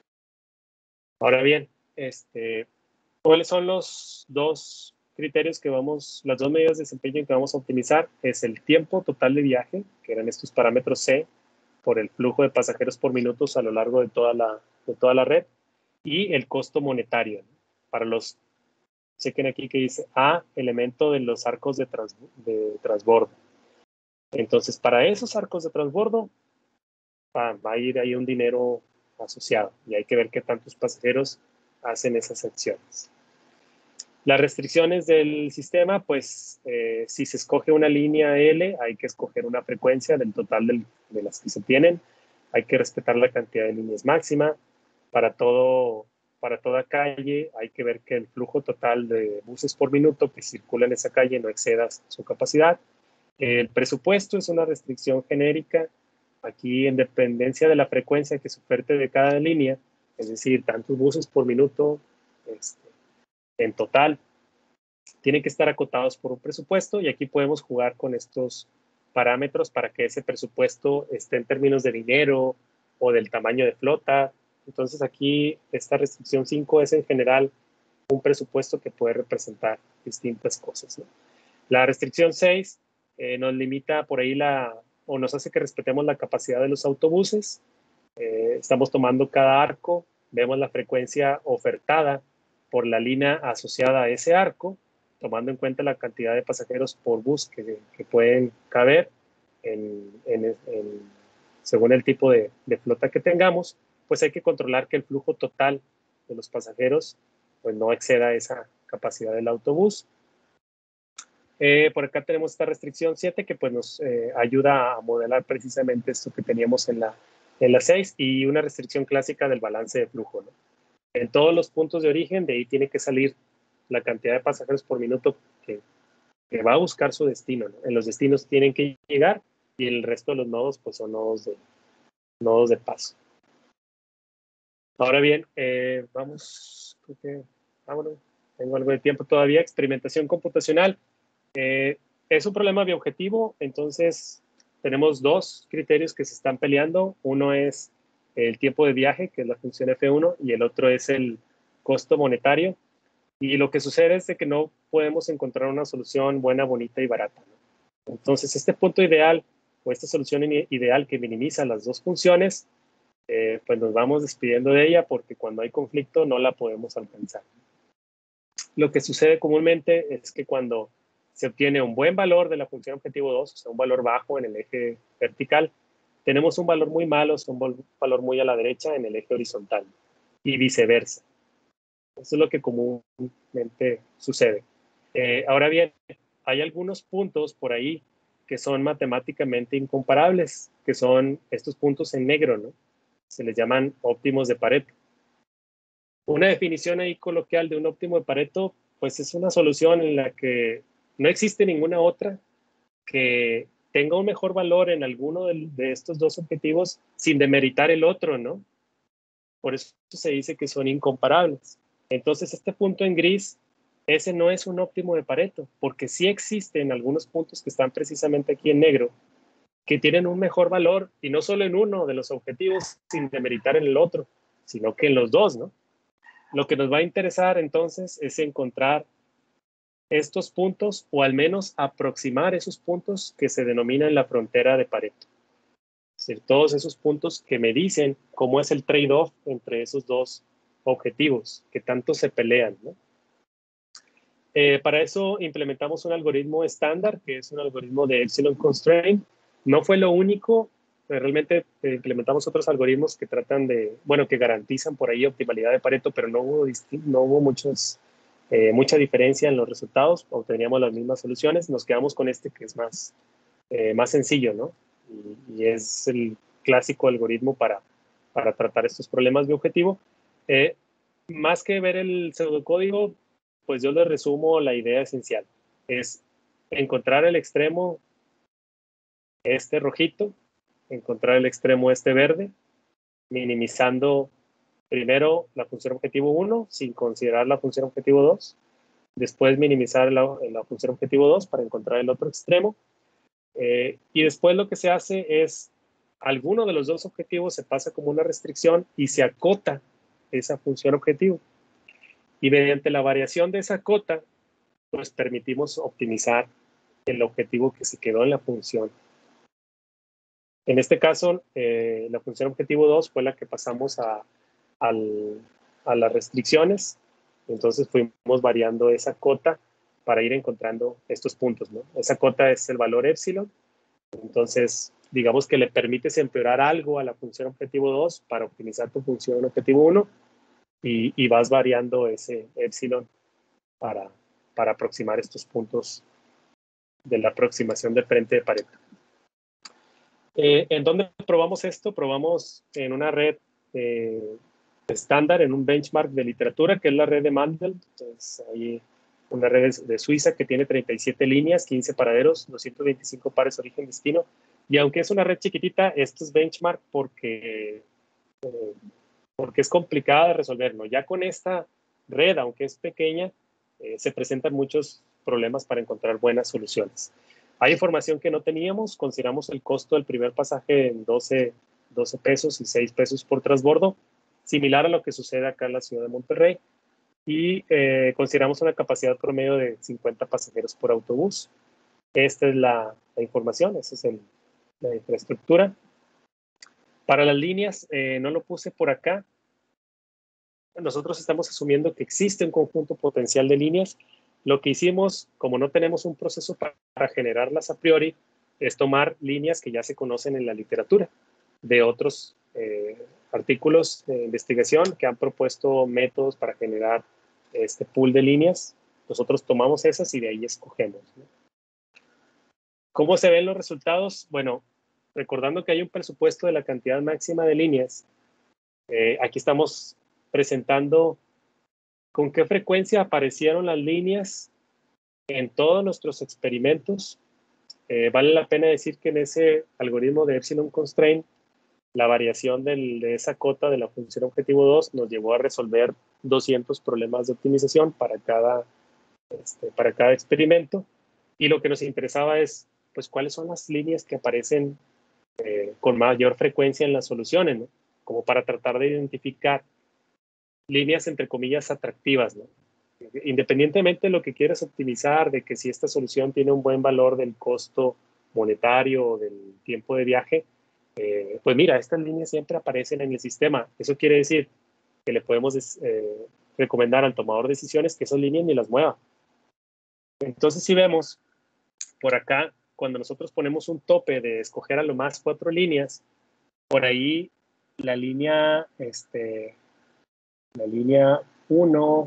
Ahora bien, este, ¿cuáles son los dos criterios que vamos, las dos medidas de desempeño que vamos a optimizar? Es el tiempo total de viaje, que eran estos parámetros C, por el flujo de pasajeros por minutos a lo largo de toda la, de toda la red, y el costo monetario. Para los, chequen aquí que dice A, elemento de los arcos de, trans, de transbordo. Entonces, para esos arcos de transbordo, va, va a ir ahí un dinero asociado y hay que ver qué tantos pasajeros hacen esas acciones. Las restricciones del sistema, pues eh, si se escoge una línea L, hay que escoger una frecuencia del total del, de las que se tienen. Hay que respetar la cantidad de líneas máxima. Para, todo, para toda calle hay que ver que el flujo total de buses por minuto que circula en esa calle no exceda su capacidad. El presupuesto es una restricción genérica. Aquí, en dependencia de la frecuencia que se oferte de cada línea, es decir, tantos buses por minuto, este, en total, tienen que estar acotados por un presupuesto y aquí podemos jugar con estos parámetros para que ese presupuesto esté en términos de dinero o del tamaño de flota. Entonces aquí esta restricción cinco es en general un presupuesto que puede representar distintas cosas, ¿no? La restricción seis eh, nos limita por ahí la, o nos hace que respetemos la capacidad de los autobuses. Eh, estamos tomando cada arco, vemos la frecuencia ofertada por la línea asociada a ese arco, tomando en cuenta la cantidad de pasajeros por bus que, que pueden caber en, en, en, según el tipo de, de flota que tengamos, pues hay que controlar que el flujo total de los pasajeros pues no exceda esa capacidad del autobús. Eh, por acá tenemos esta restricción siete que pues nos eh, ayuda a modelar precisamente esto que teníamos en la, en la seis, y una restricción clásica del balance de flujo, ¿no? En todos los puntos de origen, de ahí tiene que salir la cantidad de pasajeros por minuto que, que va a buscar su destino, ¿no? En los destinos tienen que llegar, y el resto de los nodos pues son nodos de, nodos de paso. Ahora bien, eh, vamos, creo que, vámonos, tengo algo de tiempo todavía. Experimentación computacional. Eh, es un problema bioobjetivo, entonces tenemos dos criterios que se están peleando. Uno es el tiempo de viaje, que es la función F uno, y el otro es el costo monetario. Y lo que sucede es de que no podemos encontrar una solución buena, bonita y barata, ¿no? Entonces, este punto ideal o esta solución ideal que minimiza las dos funciones, eh, pues nos vamos despidiendo de ella porque cuando hay conflicto no la podemos alcanzar. Lo que sucede comúnmente es que cuando se obtiene un buen valor de la función objetivo dos, o sea, un valor bajo en el eje vertical, tenemos un valor muy malo, o sea, un valor muy a la derecha en el eje horizontal, y viceversa. Eso es lo que comúnmente sucede. Eh, ahora bien, hay algunos puntos por ahí que son matemáticamente incomparables, que son estos puntos en negro, ¿no? Se les llaman óptimos de Pareto. Una definición ahí coloquial de un óptimo de Pareto, pues es una solución en la que no existe ninguna otra que tenga un mejor valor en alguno de, de estos dos objetivos sin demeritar el otro, ¿no? Por eso se dice que son incomparables. Entonces, este punto en gris, ese no es un óptimo de Pareto, porque sí existen algunos puntos que están precisamente aquí en negro, que tienen un mejor valor, y no solo en uno de los objetivos, sin demeritar en el otro, sino que en los dos, ¿no? Lo que nos va a interesar entonces es encontrar estos puntos, o al menos aproximar esos puntos que se denominan la frontera de Pareto. Es decir, todos esos puntos que me dicen cómo es el trade-off entre esos dos objetivos que tanto se pelean, ¿no? Eh, para eso implementamos un algoritmo estándar, que es un algoritmo de Epsilon Constraint. No fue lo único, realmente eh, implementamos otros algoritmos que tratan de, bueno, que garantizan por ahí optimalidad de Pareto, pero no hubo, no hubo muchos, eh, mucha diferencia en los resultados, obteníamos las mismas soluciones. Nos quedamos con este que es más, eh, más sencillo, ¿no? Y, y es el clásico algoritmo para, para tratar estos problemas de objetivo. Eh, más que ver el pseudocódigo, pues yo les resumo la idea esencial. Es encontrar el extremo este rojito, encontrar el extremo este verde, minimizando primero la función objetivo uno sin considerar la función objetivo dos, después minimizar la, la función objetivo dos para encontrar el otro extremo, eh, y después lo que se hace es alguno de los dos objetivos se pasa como una restricción y se acota esa función objetivo. Y mediante la variación de esa cota, pues permitimos optimizar el objetivo que se quedó en la función. En este caso, eh, la función objetivo dos fue la que pasamos a, al, a las restricciones. Entonces fuimos variando esa cota para ir encontrando estos puntos, ¿no? Esa cota es el valor epsilon. Entonces, digamos que le permites empeorar algo a la función objetivo dos para optimizar tu función objetivo uno, y, y vas variando ese epsilon para, para aproximar estos puntos de la aproximación de frente de Pareto. Eh, ¿En dónde probamos esto? Probamos en una red eh, estándar, en un benchmark de literatura, que es la red de Mandel. Entonces, hay una red de Suiza que tiene treinta y siete líneas, quince paraderos, doscientos veinticinco pares origen-destino. Y aunque es una red chiquitita, esto es benchmark porque, eh, porque es complicada de resolver, ¿no? Ya con esta red, aunque es pequeña, eh, se presentan muchos problemas para encontrar buenas soluciones. Hay información que no teníamos, consideramos el costo del primer pasaje en doce, doce pesos y seis pesos por transbordo, similar a lo que sucede acá en la ciudad de Monterrey, y eh, consideramos una capacidad promedio de cincuenta pasajeros por autobús. Esta es la, la información, esa es el, la infraestructura. Para las líneas, eh, no lo puse por acá. Nosotros estamos asumiendo que existe un conjunto potencial de líneas. Lo que hicimos, como no tenemos un proceso para, para generarlas a priori, es tomar líneas que ya se conocen en la literatura de otros eh, artículos de investigación que han propuesto métodos para generar este pool de líneas. Nosotros tomamos esas y de ahí escogemos, ¿no? ¿Cómo se ven los resultados? Bueno, recordando que hay un presupuesto de la cantidad máxima de líneas, eh, aquí estamos presentando con qué frecuencia aparecieron las líneas en todos nuestros experimentos. Eh, vale la pena decir que en ese algoritmo de Epsilon Constraint, la variación del, de esa cota de la función objetivo dos nos llevó a resolver doscientos problemas de optimización para cada, este, para cada experimento. Y lo que nos interesaba es, pues, cuáles son las líneas que aparecen eh, con mayor frecuencia en las soluciones, ¿no? Como para tratar de identificar líneas, entre comillas, atractivas, ¿no? Independientemente de lo que quieras optimizar, de que si esta solución tiene un buen valor del costo monetario o del tiempo de viaje, eh, pues mira, estas líneas siempre aparecen en el sistema. Eso quiere decir que le podemos eh, recomendar al tomador de decisiones que esas líneas ni las mueva. Entonces, si vemos por acá, cuando nosotros ponemos un tope de escoger a lo más cuatro líneas, por ahí la línea, este, la línea uno,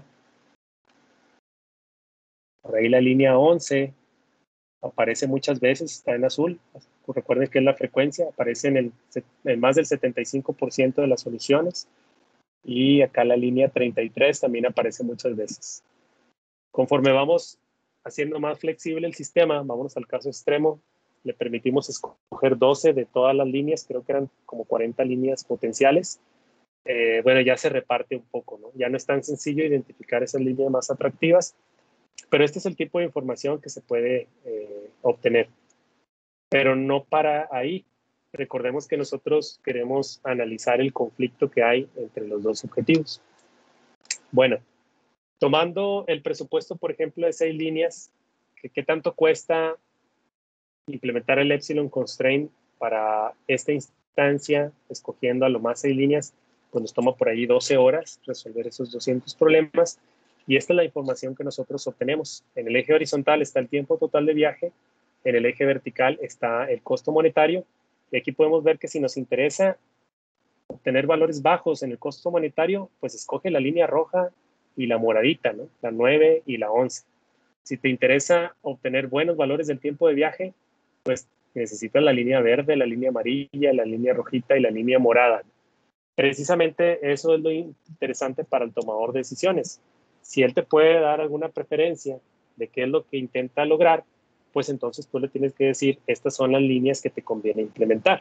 por ahí la línea once, aparece muchas veces, está en azul. Recuerden que es la frecuencia, aparece en, el, en más del setenta y cinco por ciento de las soluciones. Y acá la línea treinta y tres también aparece muchas veces. Conforme vamos haciendo más flexible el sistema, vámonos al caso extremo, le permitimos escoger doce de todas las líneas, creo que eran como cuarenta líneas potenciales. Eh, bueno, ya se reparte un poco, ¿no? Ya no es tan sencillo identificar esas líneas más atractivas, pero este es el tipo de información que se puede eh, obtener. Pero no para ahí. Recordemos que nosotros queremos analizar el conflicto que hay entre los dos objetivos. Bueno, tomando el presupuesto, por ejemplo, de seis líneas, ¿qué, qué tanto cuesta implementar el Epsilon Constraint para esta instancia, escogiendo a lo más seis líneas? Pues nos toma por ahí doce horas resolver esos doscientos problemas. Y esta es la información que nosotros obtenemos. En el eje horizontal está el tiempo total de viaje, en el eje vertical está el costo monetario, y aquí podemos ver que si nos interesa obtener valores bajos en el costo monetario, pues escoge la línea roja y la moradita, ¿no? La nueve y la once. Si te interesa obtener buenos valores del tiempo de viaje, pues necesitas la línea verde, la línea amarilla, la línea rojita y la línea morada. Precisamente eso es lo interesante para el tomador de decisiones. Si él te puede dar alguna preferencia de qué es lo que intenta lograr, pues entonces tú le tienes que decir, estas son las líneas que te conviene implementar.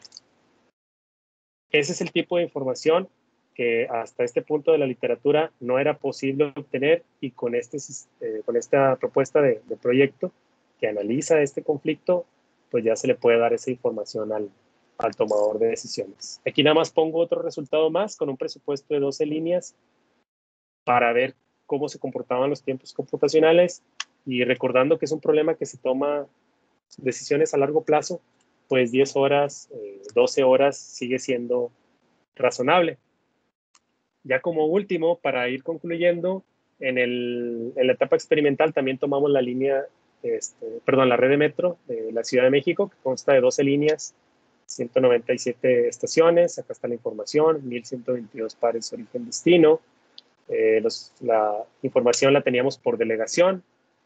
Ese es el tipo de información que hasta este punto de la literatura no era posible obtener, y con, este, eh, con esta propuesta de, de proyecto que analiza este conflicto, pues ya se le puede dar esa información al, al tomador de decisiones. Aquí nada más pongo otro resultado más con un presupuesto de doce líneas para ver cómo se comportaban los tiempos computacionales, y recordando que es un problema que se toma decisiones a largo plazo, pues diez horas, eh, doce horas sigue siendo razonable. Ya como último, para ir concluyendo, en, el, en la etapa experimental también tomamos la línea, este, perdón, la red de metro de la Ciudad de México, que consta de doce líneas, ciento noventa y siete estaciones, acá está la información, mil ciento veintidós pares origen-destino. Eh, los, la información la teníamos por delegación,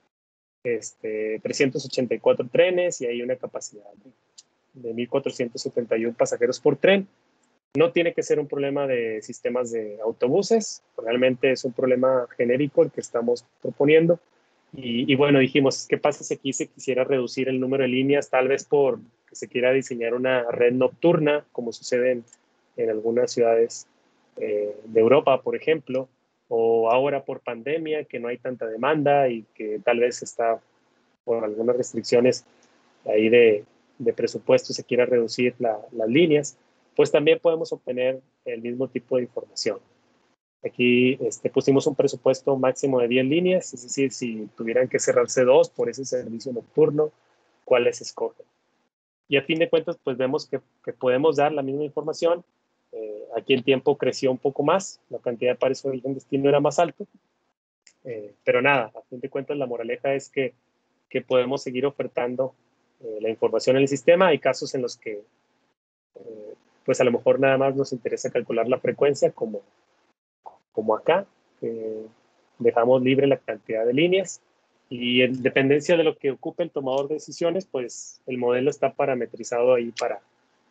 este, trescientos ochenta y cuatro trenes, y hay una capacidad de, de mil cuatrocientos setenta y uno pasajeros por tren. No tiene que ser un problema de sistemas de autobuses, realmente es un problema genérico el que estamos proponiendo. Y, y bueno, dijimos, ¿qué pasa si aquí se quisiera reducir el número de líneas, tal vez por que se quiera diseñar una red nocturna, como sucede en, en algunas ciudades eh, de Europa, por ejemplo, o ahora por pandemia, que no hay tanta demanda y que tal vez está por algunas restricciones ahí de, de presupuesto, se quiera reducir la, las líneas, pues también podemos obtener el mismo tipo de información. Aquí este, pusimos un presupuesto máximo de diez líneas, es decir, si tuvieran que cerrarse dos por ese servicio nocturno, ¿cuáles escogen? Y a fin de cuentas, pues vemos que, que podemos dar la misma información. Eh, aquí el tiempo creció un poco más, la cantidad de pares origen-destino era más alto, eh, pero nada, a fin de cuentas la moraleja es que, que podemos seguir ofertando eh, la información en el sistema. Hay casos en los que eh, pues a lo mejor nada más nos interesa calcular la frecuencia, como, como acá, eh, dejamos libre la cantidad de líneas, y en dependencia de lo que ocupe el tomador de decisiones, pues el modelo está parametrizado ahí para,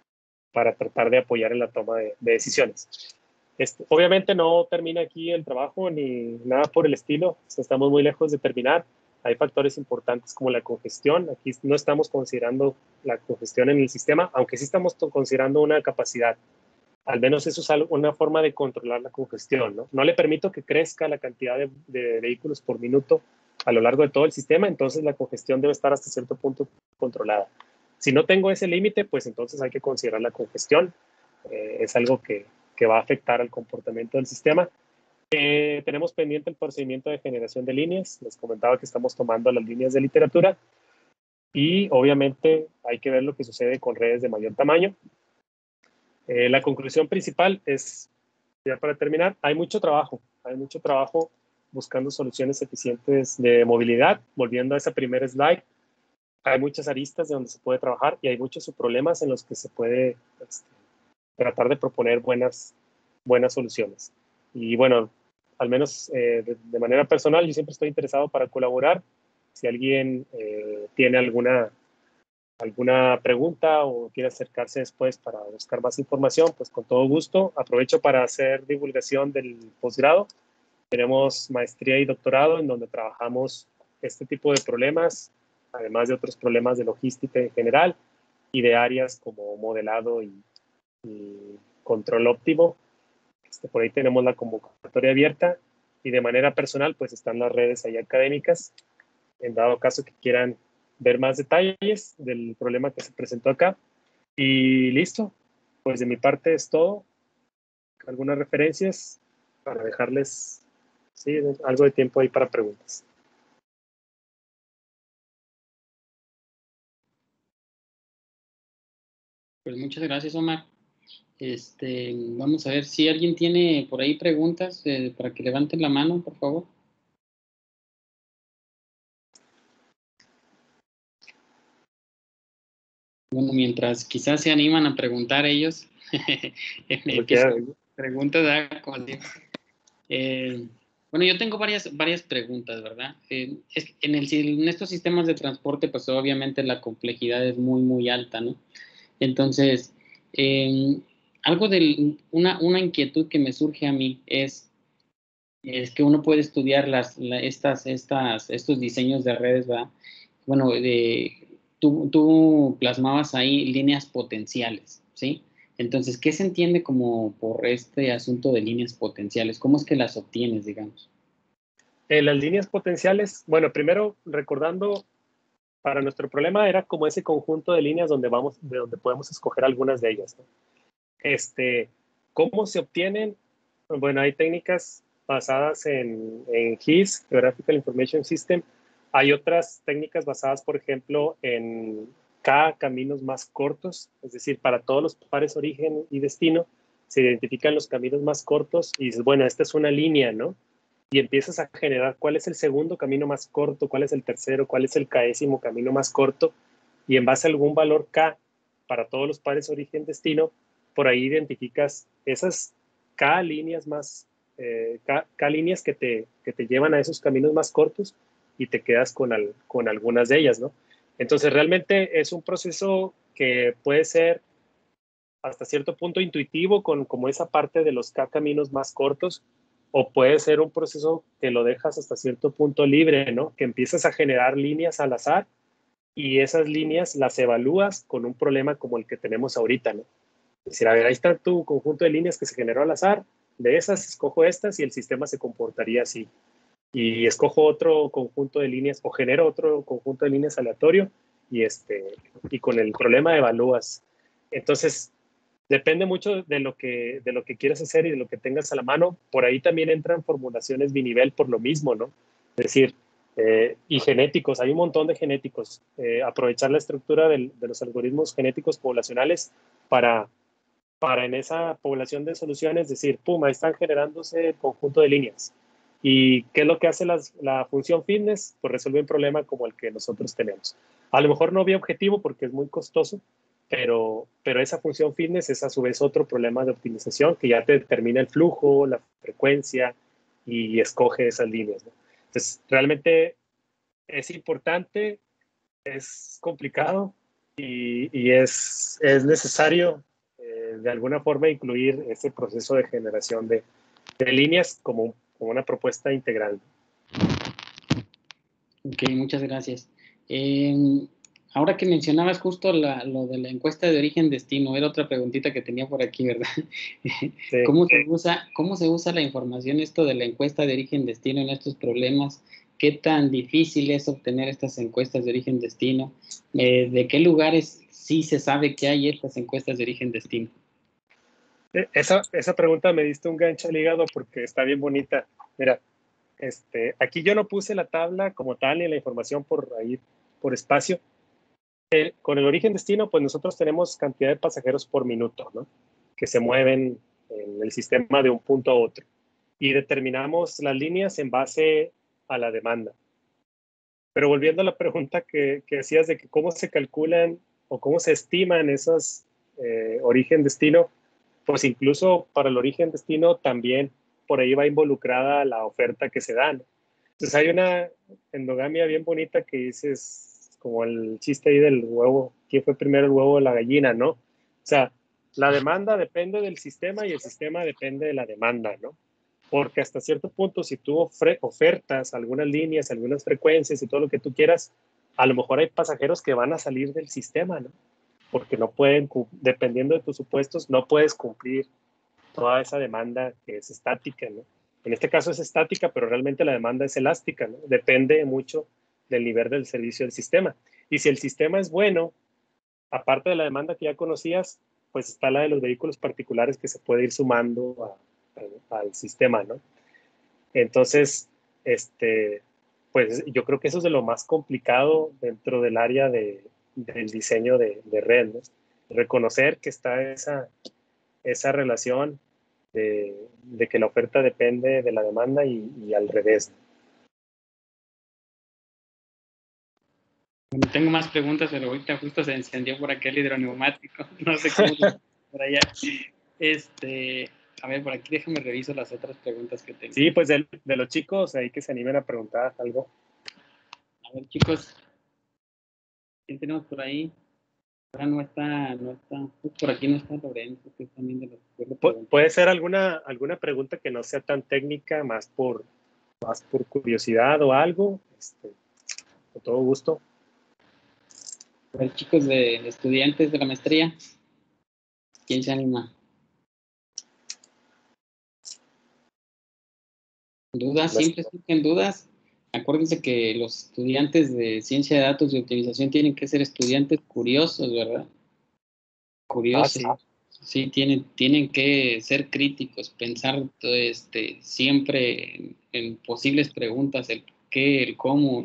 para tratar de apoyar en la toma de, de decisiones. Este, obviamente no termina aquí el trabajo ni nada por el estilo, o sea, estamos muy lejos de terminar. Hay factores importantes como la congestión. Aquí no estamos considerando la congestión en el sistema, aunque sí estamos considerando una capacidad. Al menos eso es algo, una forma de controlar la congestión, ¿no? No le permito que crezca la cantidad de, de vehículos por minuto a lo largo de todo el sistema, entonces la congestión debe estar hasta cierto punto controlada. Si no tengo ese límite, pues entonces hay que considerar la congestión. Eh, es algo que, que va a afectar al comportamiento del sistema. Eh, tenemos pendiente el procedimiento de generación de líneas. Les comentaba que estamos tomando las líneas de literatura y obviamente hay que ver lo que sucede con redes de mayor tamaño. Eh, la conclusión principal es, ya para terminar, hay mucho trabajo, hay mucho trabajo buscando soluciones eficientes de movilidad. Volviendo a esa primera slide, hay muchas aristas de donde se puede trabajar y hay muchos subproblemas en los que se puede este, tratar de proponer buenas, buenas soluciones. Y bueno, al menos eh, de, de manera personal, yo siempre estoy interesado para colaborar. Si alguien eh, tiene alguna, alguna pregunta o quiere acercarse después para buscar más información, pues con todo gusto. Aprovecho para hacer divulgación del posgrado. Tenemos maestría y doctorado en donde trabajamos este tipo de problemas, además de otros problemas de logística en general y de áreas como modelado y, y control óptimo. Este, por ahí tenemos la convocatoria abierta y de manera personal pues están las redes ahí académicas en dado caso que quieran ver más detalles del problema que se presentó acá. Y listo, pues de mi parte es todo. Algunas referencias para dejarles sí, algo de tiempo ahí para preguntas. Pues muchas gracias, Omar. Este, vamos a ver si alguien tiene por ahí preguntas eh, para que levanten la mano, por favor. Bueno, mientras quizás se animan a preguntar ellos, empiezo preguntas. ¿Verdad? Como eh, bueno, yo tengo varias, varias preguntas, ¿verdad? Eh, es, en, el, en estos sistemas de transporte, pues obviamente la complejidad es muy, muy alta, ¿no? Entonces, eh, algo de una, una inquietud que me surge a mí es, es que uno puede estudiar las, la, estas, estas, estos diseños de redes, ¿verdad? Bueno, de, tú, tú plasmabas ahí líneas potenciales, ¿sí? Entonces, ¿qué se entiende como por este asunto de líneas potenciales? ¿Cómo es que las obtienes, digamos? Eh, las líneas potenciales, bueno, primero recordando, para nuestro problema era como ese conjunto de líneas donde vamos, de donde podemos escoger algunas de ellas, ¿no? Este, ¿cómo se obtienen? Bueno, hay técnicas basadas en, en G I S, Geographical Information System. Hay otras técnicas basadas, por ejemplo, en K caminos más cortos, es decir, para todos los pares origen y destino, se identifican los caminos más cortos y dices, bueno, esta es una línea, ¿no? Y empiezas a generar cuál es el segundo camino más corto, cuál es el tercero, cuál es el késimo camino más corto, y en base a algún valor K para todos los pares origen-destino, por ahí identificas esas K líneas más, eh, K, K líneas que te, que te llevan a esos caminos más cortos y te quedas con, al, con algunas de ellas, ¿no? Entonces realmente es un proceso que puede ser hasta cierto punto intuitivo con como esa parte de los K caminos más cortos, o puede ser un proceso que lo dejas hasta cierto punto libre, ¿no? Que empiezas a generar líneas al azar y esas líneas las evalúas con un problema como el que tenemos ahorita, ¿no? Es decir, a ver, ahí está tu conjunto de líneas que se generó al azar, de esas escojo estas y el sistema se comportaría así. Y escojo otro conjunto de líneas o genero otro conjunto de líneas aleatorio y, este, y con el problema evalúas. Entonces, depende mucho de lo, que, de lo que quieras hacer y de lo que tengas a la mano. Por ahí también entran formulaciones binivel por lo mismo, ¿no? Es decir, eh, y genéticos, hay un montón de genéticos. Eh, aprovechar la estructura del, de los algoritmos genéticos poblacionales para, para en esa población de soluciones decir, pum, ahí están generándose el conjunto de líneas. ¿Y qué es lo que hace las, la función fitness? Pues resuelve un problema como el que nosotros tenemos. A lo mejor no había objetivo porque es muy costoso, pero, pero esa función fitness es a su vez otro problema de optimización que ya te determina el flujo, la frecuencia y escoge esas líneas, ¿no? Entonces, realmente es importante, es complicado y, y es, es necesario eh, de alguna forma incluir ese proceso de generación de, de líneas como, como una propuesta integral. Ok, muchas gracias. Eh, ahora que mencionabas justo la, lo de la encuesta de origen-destino, era otra preguntita que tenía por aquí, ¿verdad? Sí. ¿Cómo se usa, cómo se usa la información esto de la encuesta de origen-destino en estos problemas? ¿Qué tan difícil es obtener estas encuestas de origen-destino? Eh, ¿de qué lugares sí se sabe que hay estas encuestas de origen-destino? Esa, esa pregunta me diste un gancho al hígado porque está bien bonita. Mira, este, aquí yo no puse la tabla como tal ni la información por ahí, por espacio. El, con el origen-destino, pues nosotros tenemos cantidad de pasajeros por minuto, ¿no? Que se mueven en el sistema de un punto a otro. Y determinamos las líneas en base a la demanda. Pero volviendo a la pregunta que, que hacías de que cómo se calculan o cómo se estiman esos eh, origen-destino, pues incluso para el origen-destino también por ahí va involucrada la oferta que se da, ¿no? Entonces hay una endogamia bien bonita que dices, como el chiste ahí del huevo, ¿quién fue primero, el huevo o la gallina, no? O sea, la demanda depende del sistema y el sistema depende de la demanda, ¿no? Porque hasta cierto punto, si tú ofertas algunas líneas, algunas frecuencias y todo lo que tú quieras, a lo mejor hay pasajeros que van a salir del sistema, ¿no? Porque no pueden, dependiendo de tus supuestos, no puedes cumplir toda esa demanda que es estática, ¿no? En este caso es estática, pero realmente la demanda es elástica, ¿no? Depende mucho del nivel del servicio del sistema. Y si el sistema es bueno, aparte de la demanda que ya conocías, pues está la de los vehículos particulares que se puede ir sumando a, a, al sistema, ¿no? Entonces, este, pues yo creo que eso es de lo más complicado dentro del área de, del diseño de, de red, ¿no? Reconocer que está esa, esa relación de, de que la oferta depende de la demanda y, y al revés. Bueno, tengo más preguntas, pero ahorita justo se encendió por aquel hidroneumático. No sé cómo por allá. Este, a ver, por aquí déjame reviso las otras preguntas que tengo. Sí, pues de, de los chicos ahí que se animen a preguntar algo. A ver, chicos, ¿quién tenemos por ahí? Ahora no está, no está, por aquí no está Lorenzo, que es también de los que Pu puede ser alguna, alguna pregunta que no sea tan técnica, más por, más por curiosidad o algo, este, con todo gusto. A ver, chicos de estudiantes de la maestría, ¿quién se anima? ¿Dudas? Siempre surgen dudas. Acuérdense que los estudiantes de ciencia de datos y optimización tienen que ser estudiantes curiosos, ¿verdad? Curiosos. Ah, sí. Sí, tienen, tienen que ser críticos, pensar este, siempre en, en posibles preguntas, el qué, el cómo.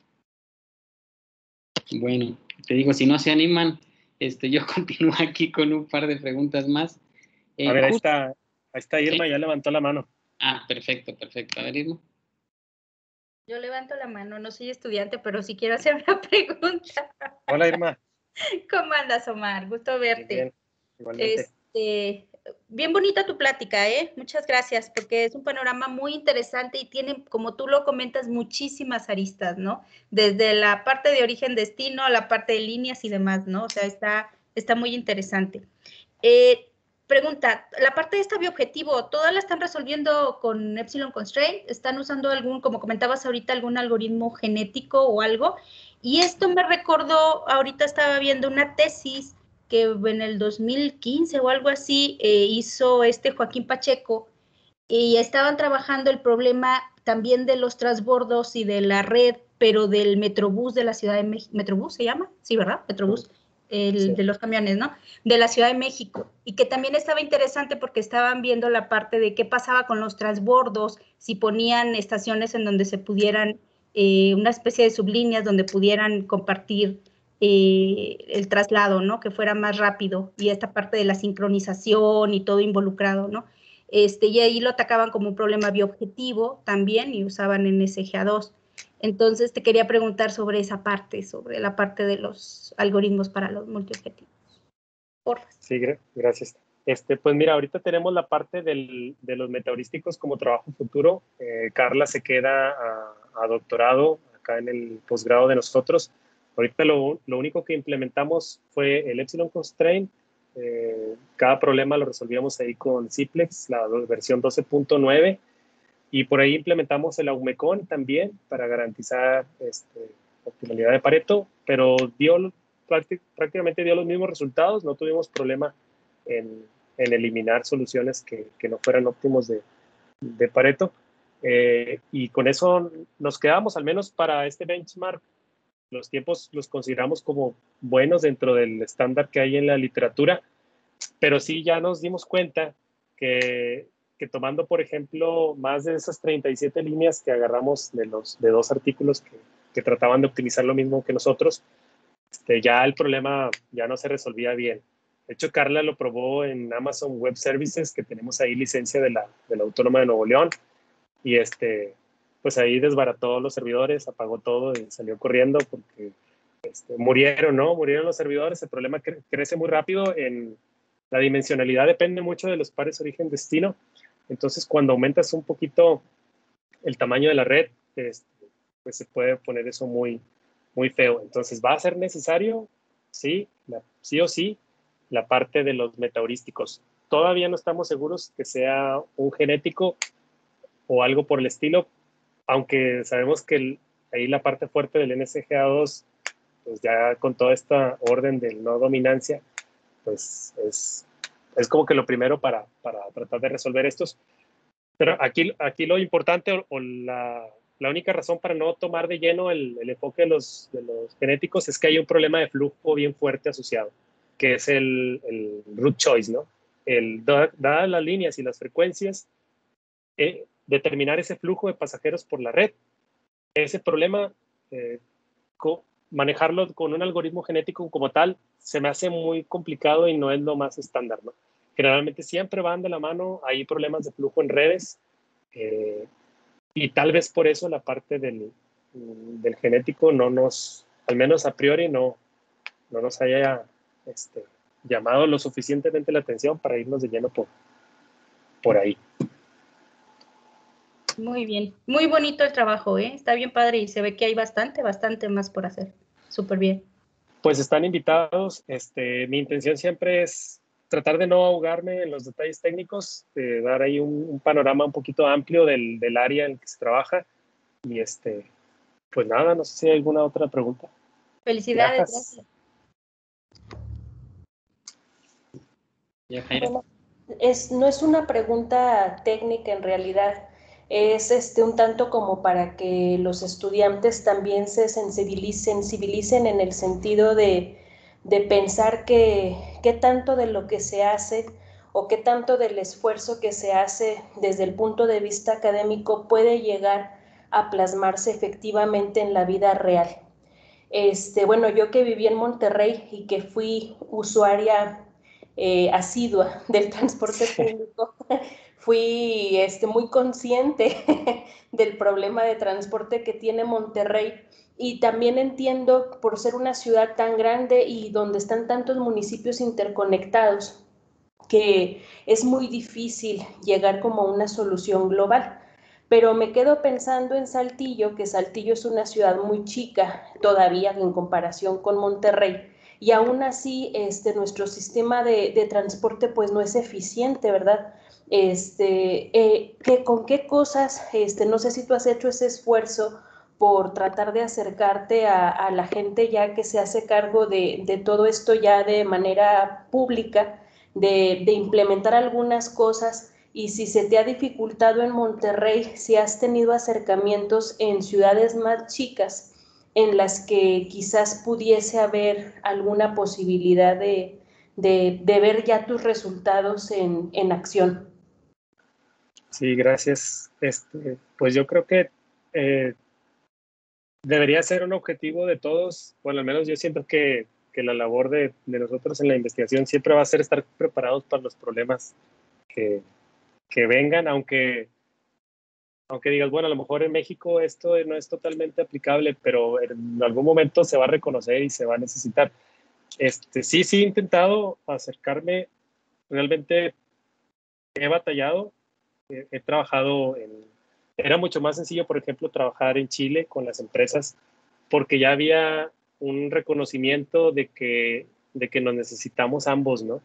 Bueno, te digo, si no se animan, este, yo continúo aquí con un par de preguntas más. A Eh, ver, ahí justo, está, ahí está Irma, ¿sí? ya levantó la mano. Ah, perfecto, perfecto. A ver, Irma. Yo levanto la mano, no soy estudiante, pero sí quiero hacer una pregunta. Hola, Irma. ¿Cómo andas, Omar? Gusto verte. Bien, igualmente. Este, bien bonita tu plática, ¿eh? Muchas gracias, porque es un panorama muy interesante y tiene, como tú lo comentas, muchísimas aristas, ¿no? Desde la parte de origen-destino a la parte de líneas y demás, ¿no? O sea, está, está muy interesante. Eh, Pregunta, la parte de esta bioobjetivo, ¿todas la están resolviendo con Epsilon Constraint? ¿Están usando algún, como comentabas ahorita, algún algoritmo genético o algo? Y esto me recordó, ahorita estaba viendo una tesis que en el dos mil quince o algo así eh, hizo este Joaquín Pacheco y estaban trabajando el problema también de los transbordos y de la red, pero del Metrobús de la Ciudad de México. ¿Metrobús se llama? Sí, ¿verdad? Metrobús. El, sí. De los camiones, ¿no? De la Ciudad de México, y que también estaba interesante porque estaban viendo la parte de qué pasaba con los transbordos, si ponían estaciones en donde se pudieran, eh, una especie de sublíneas donde pudieran compartir eh, el traslado, ¿no? Que fuera más rápido, y esta parte de la sincronización y todo involucrado, ¿no? Este, y ahí lo atacaban como un problema bioobjetivo también y usaban N S G A dos. Entonces te quería preguntar sobre esa parte, sobre la parte de los algoritmos para los multiobjetivos. Porfa. Sí, gracias. Este, pues mira, ahorita tenemos la parte del, de los metaheurísticos como trabajo futuro. Eh, Carla se queda a, a doctorado acá en el posgrado de nosotros. Ahorita lo, lo único que implementamos fue el Epsilon Constraint, Eh, cada problema lo resolvíamos ahí con Ciplex, la versión doce punto nueve, y por ahí implementamos el Aumecon también para garantizar este, optimalidad de Pareto, pero dio, prácticamente dio los mismos resultados, no tuvimos problema en, en eliminar soluciones que, que no fueran óptimos de, de Pareto. Eh, y con eso nos quedamos, al menos para este benchmark. Los tiempos los consideramos como buenos dentro del estándar que hay en la literatura, pero sí ya nos dimos cuenta que, que tomando, por ejemplo, más de esas treinta y siete líneas que agarramos de, los, de dos artículos que, que trataban de optimizar lo mismo que nosotros, este, ya el problema ya no se resolvía bien. De hecho, Carla lo probó en Amazon Web Services, que tenemos ahí licencia de la, de la Autónoma de Nuevo León, y este, pues ahí desbarató los servidores, apagó todo y salió corriendo porque este, murieron, ¿no? Murieron los servidores. El problema cre crece muy rápido. En la dimensionalidad depende mucho de los pares origen-destino. Entonces, cuando aumentas un poquito el tamaño de la red, este, pues se puede poner eso muy, muy feo. Entonces, ¿va a ser necesario? Sí, la, sí o sí, la parte de los metaheurísticos. Todavía no estamos seguros que sea un genético o algo por el estilo, aunque sabemos que el, ahí la parte fuerte del N S G A dos, pues ya con toda esta orden de no dominancia, pues es, es como que lo primero para, para tratar de resolver estos. Pero aquí, aquí lo importante o, o la, la única razón para no tomar de lleno el, el enfoque de los, de los genéticos es que hay un problema de flujo bien fuerte asociado, que es el, el root choice, ¿no? El, dadas las líneas y las frecuencias, eh, determinar ese flujo de pasajeros por la red. Ese problema, eh, co manejarlo con un algoritmo genético como tal, se me hace muy complicado y no es lo más estándar, ¿no? Generalmente siempre van de la mano, hay problemas de flujo en redes, eh, y tal vez por eso la parte del, del genético no nos, al menos a priori, no, no nos haya este, llamado lo suficientemente la atención para irnos de lleno por, por ahí. Muy bien, muy bonito el trabajo, ¿eh? Está bien padre y se ve que hay bastante, bastante más por hacer. Súper bien. Pues están invitados. Este, mi intención siempre es tratar de no ahogarme en los detalles técnicos, de dar ahí un, un panorama un poquito amplio del, del área en el que se trabaja. Y este, pues nada, no sé si hay alguna otra pregunta. Felicidades, Gracias. gracias. Bueno, es, no es una pregunta técnica en realidad, es este, un tanto como para que los estudiantes también se sensibilicen, sensibilicen en el sentido de, de pensar que qué tanto de lo que se hace o qué tanto del esfuerzo que se hace desde el punto de vista académico puede llegar a plasmarse efectivamente en la vida real. Este, bueno, yo que viví en Monterrey y que fui usuaria eh, asidua del transporte público, fui este, muy consciente del problema de transporte que tiene Monterrey y también entiendo por ser una ciudad tan grande y donde están tantos municipios interconectados que es muy difícil llegar como a una solución global. Pero me quedo pensando en Saltillo, que Saltillo es una ciudad muy chica todavía en comparación con Monterrey, y aún así este, nuestro sistema de, de transporte pues no es eficiente, ¿verdad? Este, eh, ¿qué, ¿Con qué cosas, este, no sé si tú has hecho ese esfuerzo por tratar de acercarte a, a la gente ya que se hace cargo de, de todo esto ya de manera pública, de, de implementar algunas cosas? Y si se te ha dificultado en Monterrey, si has tenido acercamientos en ciudades más chicas en las que quizás pudiese haber alguna posibilidad de, de, de ver ya tus resultados en, en acción. Sí, gracias. Este, pues yo creo que eh, debería ser un objetivo de todos. Bueno, al menos yo siento que, que la labor de, de nosotros en la investigación siempre va a ser estar preparados para los problemas que, que vengan, aunque, aunque digas, bueno, a lo mejor en México esto no es totalmente aplicable, pero en algún momento se va a reconocer y se va a necesitar. Este, sí, sí he intentado acercarme, realmente he batallado, he, he trabajado en... Era mucho más sencillo, por ejemplo, trabajar en Chile con las empresas, porque ya había un reconocimiento de que, de que nos necesitamos ambos, ¿no?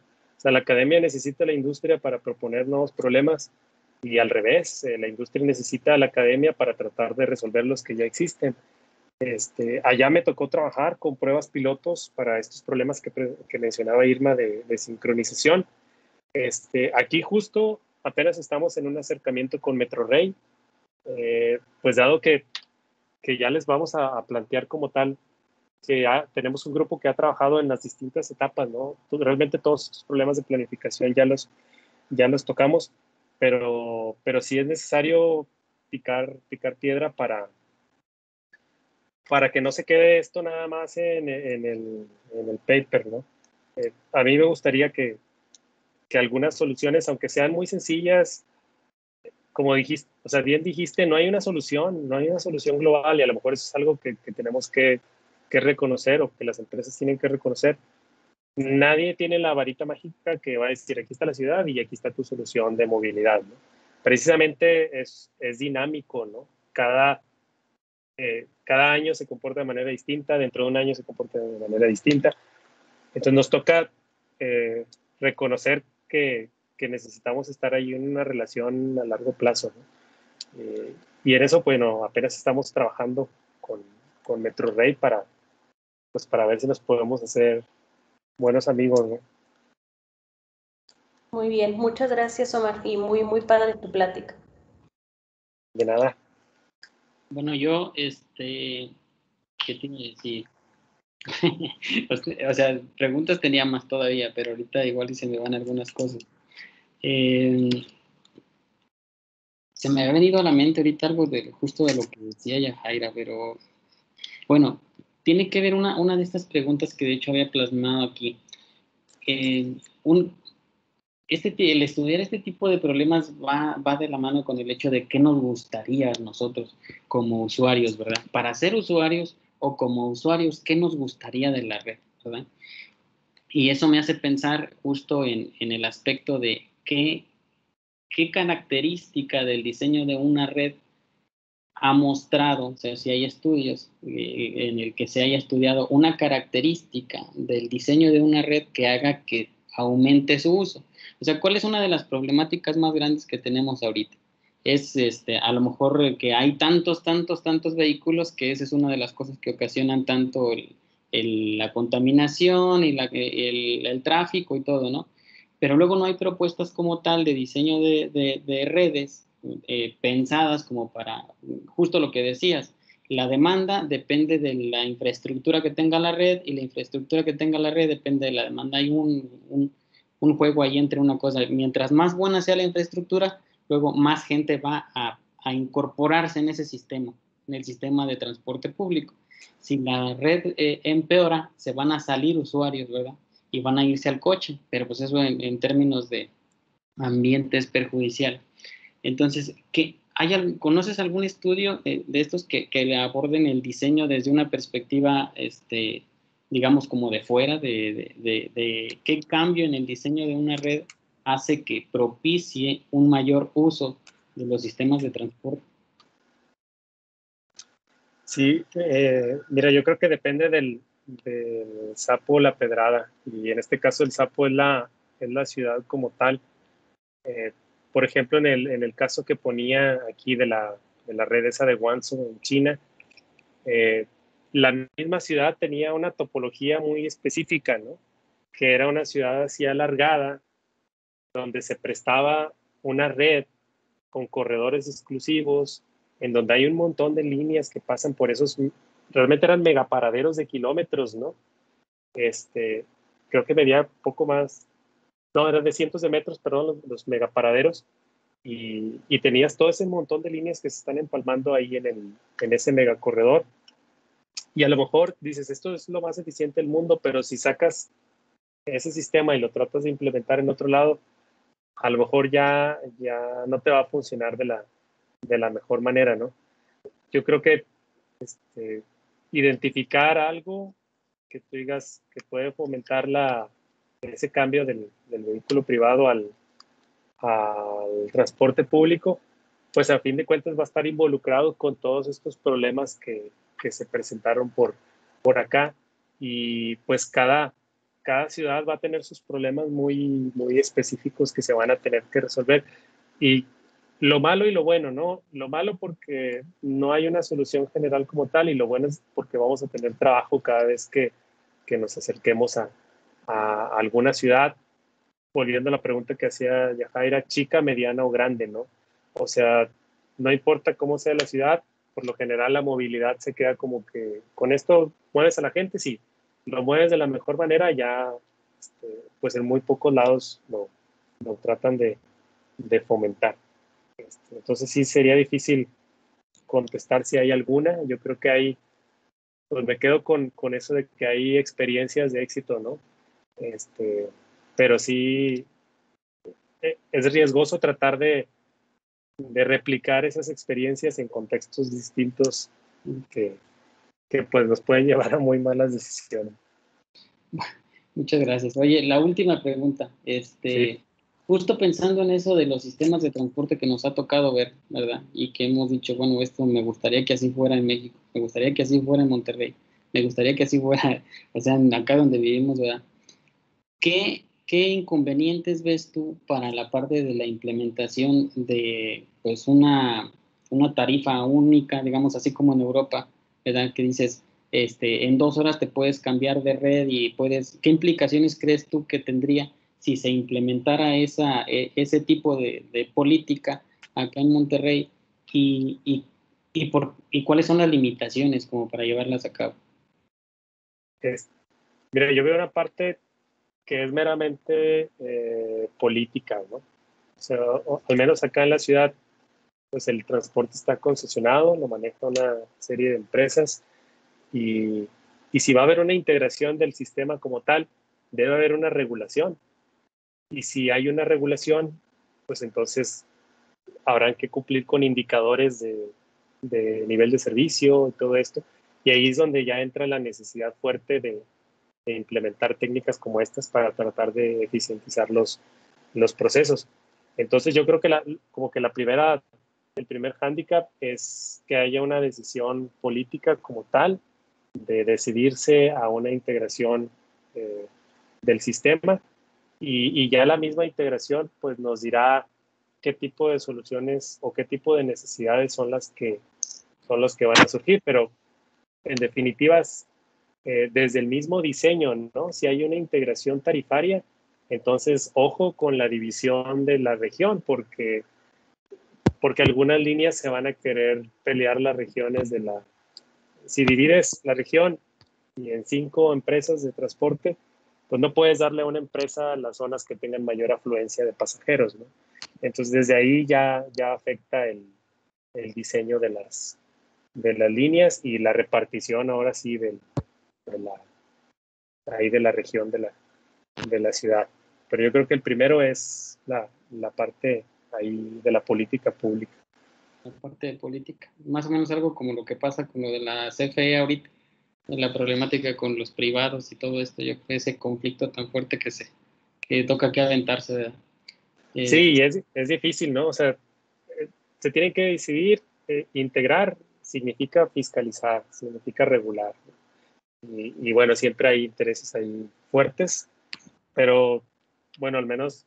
sea, la academia necesita a la industria para proponer nuevos problemas y al revés, eh, la industria necesita a la academia para tratar de resolver los que ya existen. Este, allá me tocó trabajar con pruebas pilotos para estos problemas que, que mencionaba Irma de, de sincronización. Este, aquí justo apenas estamos en un acercamiento con Metrorrey, eh, pues dado que, que ya les vamos a, a plantear como tal que ya tenemos un grupo que ha trabajado en las distintas etapas, ¿no? Realmente todos estos problemas de planificación ya los, ya los tocamos, pero, pero sí es necesario picar, picar piedra para, para que no se quede esto nada más en, en, el, en el paper, ¿no? Eh, a mí me gustaría que, que algunas soluciones, aunque sean muy sencillas, como dijiste, o sea, bien dijiste, no hay una solución, no hay una solución global y a lo mejor eso es algo que, que tenemos que, que reconocer o que las empresas tienen que reconocer. Nadie tiene la varita mágica que va a decir, aquí está la ciudad y aquí está tu solución de movilidad, ¿no? Precisamente es, es dinámico, ¿no? Cada, eh, cada año se comporta de manera distinta, dentro de un año se comporta de manera distinta. Entonces nos toca eh, reconocer que, que necesitamos estar ahí en una relación a largo plazo, ¿no? Eh, y en eso, bueno, apenas estamos trabajando con, con Metrorrey para, pues, para ver si nos podemos hacer buenos amigos, ¿no? Muy bien, muchas gracias, Omar, y muy, muy padre tu plática. De nada. Bueno, yo, este, ¿qué te iba a decir? O sea, preguntas tenía más todavía, pero ahorita igual y se me van algunas cosas. Eh, se me ha venido a la mente ahorita algo de justo de lo que decía Yajaira, pero bueno, tiene que ver una, una de estas preguntas que de hecho había plasmado aquí. Eh, un, este, el estudiar este tipo de problemas va, va de la mano con el hecho de qué nos gustaría a nosotros como usuarios, ¿verdad? Para ser usuarios o como usuarios, ¿qué nos gustaría de la red, ¿verdad? Y eso me hace pensar justo en, en el aspecto de qué, qué característica del diseño de una red ha mostrado, o sea, si hay estudios eh, en el que se haya estudiado una característica del diseño de una red que haga que aumente su uso. O sea, ¿cuál es una de las problemáticas más grandes que tenemos ahorita? Es este, a lo mejor que hay tantos, tantos, tantos vehículos que esa es una de las cosas que ocasionan tanto el, el, la contaminación y la, el, el tráfico y todo, ¿no? Pero luego no hay propuestas como tal de diseño de, de, de redes eh, pensadas como para justo lo que decías. La demanda depende de la infraestructura que tenga la red y la infraestructura que tenga la red depende de la demanda. Hay un, un, un juego ahí entre una cosa. Mientras más buena sea la infraestructura, luego más gente va a, a incorporarse en ese sistema, en el sistema de transporte público. Si la red eh, empeora, se van a salir usuarios, ¿verdad? Y van a irse al coche, pero pues eso en, en términos de ambiente es perjudicial. Entonces, ¿qué, hay, ¿conoces algún estudio de, de estos que, que aborden el diseño desde una perspectiva, este, digamos, como de fuera, de, de, de, de qué cambio en el diseño de una red hace que propicie un mayor uso de los sistemas de transporte? Sí, eh, mira, yo creo que depende del, del sapo o la pedrada, y en este caso el sapo es la, es la ciudad como tal. Eh, por ejemplo, en el, en el caso que ponía aquí de la, de la red esa de Guangzhou en China, eh, la misma ciudad tenía una topología muy específica, ¿no? Que era una ciudad así alargada, donde se prestaba una red con corredores exclusivos, en donde hay un montón de líneas que pasan por esos, realmente eran megaparaderos de kilómetros, ¿no? Este, creo que medía poco más, no, eran de cientos de metros, perdón, los, los megaparaderos, y, y tenías todo ese montón de líneas que se están empalmando ahí en, el, en ese megacorredor. Y a lo mejor dices, esto es lo más eficiente del mundo, pero si sacas ese sistema y lo tratas de implementar en otro lado, a lo mejor ya, ya no te va a funcionar de la, de la mejor manera, ¿no? Yo creo que este, identificar algo que tú digas que puede fomentar la, ese cambio del, del vehículo privado al, al transporte público, pues a fin de cuentas va a estar involucrado con todos estos problemas que, que se presentaron por, por acá. Y pues cada, cada ciudad va a tener sus problemas muy, muy específicos que se van a tener que resolver. Y lo malo y lo bueno, ¿no? Lo malo porque no hay una solución general como tal, y lo bueno es porque vamos a tener trabajo cada vez que, que nos acerquemos a, a alguna ciudad. Volviendo a la pregunta que hacía Yajaira, chica, mediana o grande, ¿no? O sea, no importa cómo sea la ciudad, por lo general la movilidad se queda como que, con esto mueves a la gente, sí, lo mueves de la mejor manera, ya, este, pues en muy pocos lados lo, lo tratan de, de fomentar. Este, entonces sí sería difícil contestar si hay alguna. Yo creo que hay, pues me quedo con, con eso de que hay experiencias de éxito, ¿no? Este, pero sí es riesgoso tratar de, de replicar esas experiencias en contextos distintos que, que pues nos pueden llevar a muy malas decisiones. Muchas gracias. Oye, la última pregunta, este, sí. Justo pensando en eso de los sistemas de transporte que nos ha tocado ver, ¿verdad? Y que hemos dicho, bueno, esto me gustaría que así fuera en México, me gustaría que así fuera en Monterrey, me gustaría que así fuera, o sea, acá donde vivimos, ¿verdad? ¿Qué, qué inconvenientes ves tú para la parte de la implementación de, pues, una, una tarifa única, digamos así como en Europa, ¿verdad? Que dices, este, en dos horas te puedes cambiar de red y puedes, ¿qué implicaciones crees tú que tendría si se implementara esa, ese tipo de, de política acá en Monterrey y, y, y, por, y cuáles son las limitaciones como para llevarlas a cabo? Es, mira, yo veo una parte que es meramente eh, política, ¿no? O sea, o, al menos acá en la ciudad, pues el transporte está concesionado, lo maneja una serie de empresas, y, y si va a haber una integración del sistema como tal, debe haber una regulación. Y si hay una regulación, pues entonces habrán que cumplir con indicadores de, de nivel de servicio y todo esto. Y ahí es donde ya entra la necesidad fuerte de, de implementar técnicas como estas para tratar de eficientizar los, los procesos. Entonces yo creo que la, como que la primera, el primer hándicap es que haya una decisión política como tal de decidirse a una integración eh, del sistema, y, y ya la misma integración pues nos dirá qué tipo de soluciones o qué tipo de necesidades son las que son los que van a surgir, pero en definitivas eh, desde el mismo diseño, ¿no? Si hay una integración tarifaria, entonces ojo con la división de la región, porque porque algunas líneas se van a querer pelear las regiones de la... Si divides la región y en cinco empresas de transporte, pues no puedes darle a una empresa las zonas que tengan mayor afluencia de pasajeros, ¿no? Entonces, desde ahí ya, ya afecta el, el diseño de las, de las líneas y la repartición ahora sí del, de, la, ahí de la región de la, de la ciudad. Pero yo creo que el primero es la, la parte ahí de la política pública. La parte de política. Más o menos algo como lo que pasa con lo de la C F E ahorita, la problemática con los privados y todo esto. Yo creo que ese conflicto tan fuerte que se que toca que aventarse. ¿verdad? Eh, sí, es, es difícil, ¿no? O sea, eh, se tienen que decidir. Eh, integrar significa fiscalizar, significa regular. Y, y bueno, siempre hay intereses ahí fuertes, pero bueno, al menos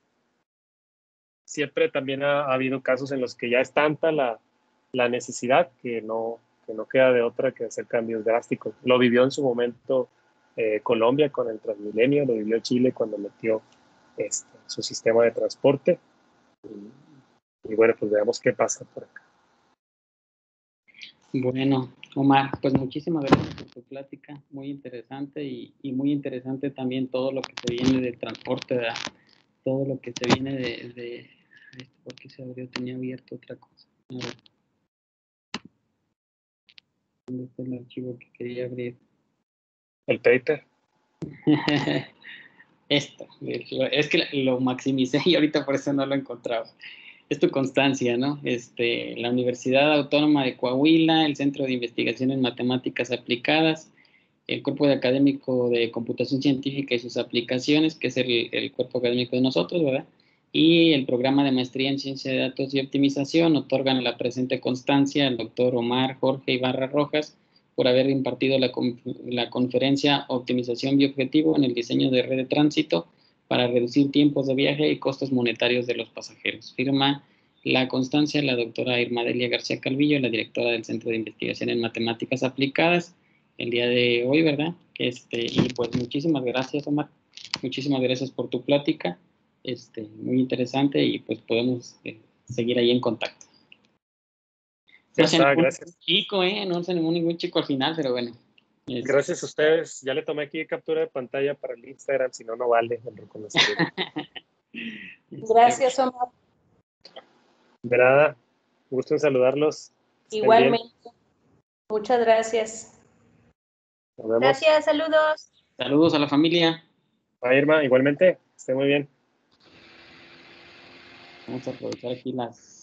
siempre también ha, ha habido casos en los que ya es tanta la, la necesidad que no, que no queda de otra que hacer cambios drásticos. Lo vivió en su momento eh, Colombia con el Transmilenio, lo vivió Chile cuando metió este, su sistema de transporte. Y, y bueno, pues veamos qué pasa por acá. Bueno, Omar, pues muchísimas gracias por tu plática, muy interesante y, y muy interesante también todo lo que se viene del transporte, ¿verdad? Todo lo que se viene de... de ¿por qué se abrió? Tenía abierto otra cosa. A ver. ¿Dónde está el archivo que quería abrir? El paper. Esto, es que lo maximicé y ahorita por eso no lo encontraba. Es tu constancia, ¿no? Este, la Universidad Autónoma de Coahuila, el Centro de Investigación en Matemáticas Aplicadas, el Cuerpo de Académico de Computación Científica y sus aplicaciones, que es el, el cuerpo académico de nosotros, ¿verdad? Y el Programa de Maestría en Ciencia de Datos y Optimización otorgan la presente constancia al doctor Omar Jorge Ibarra Rojas por haber impartido la, la conferencia Optimización Bioobjetivo en el diseño de red de tránsito para reducir tiempos de viaje y costos monetarios de los pasajeros. Firma la constancia la doctora Irma Delia García Calvillo, la directora del Centro de Investigación en Matemáticas Aplicadas, el día de hoy, ¿verdad? Este, y pues muchísimas gracias, Omar. Muchísimas gracias por tu plática. Este, muy interesante y pues podemos eh, seguir ahí en contacto. Ya no se está, animó gracias. Ningún chico, ¿eh? No se animó ningún chico al final, pero bueno. Es... Gracias a ustedes. Ya le tomé aquí captura de pantalla para el Instagram, si no, no vale el reconocimiento. Gracias, Omar. De nada. Gusto en saludarlos. Igualmente. Muchas gracias. Nos vemos. Gracias, saludos. Saludos a la familia. A Irma, igualmente. Esté muy bien. Vamos a aprovechar aquí las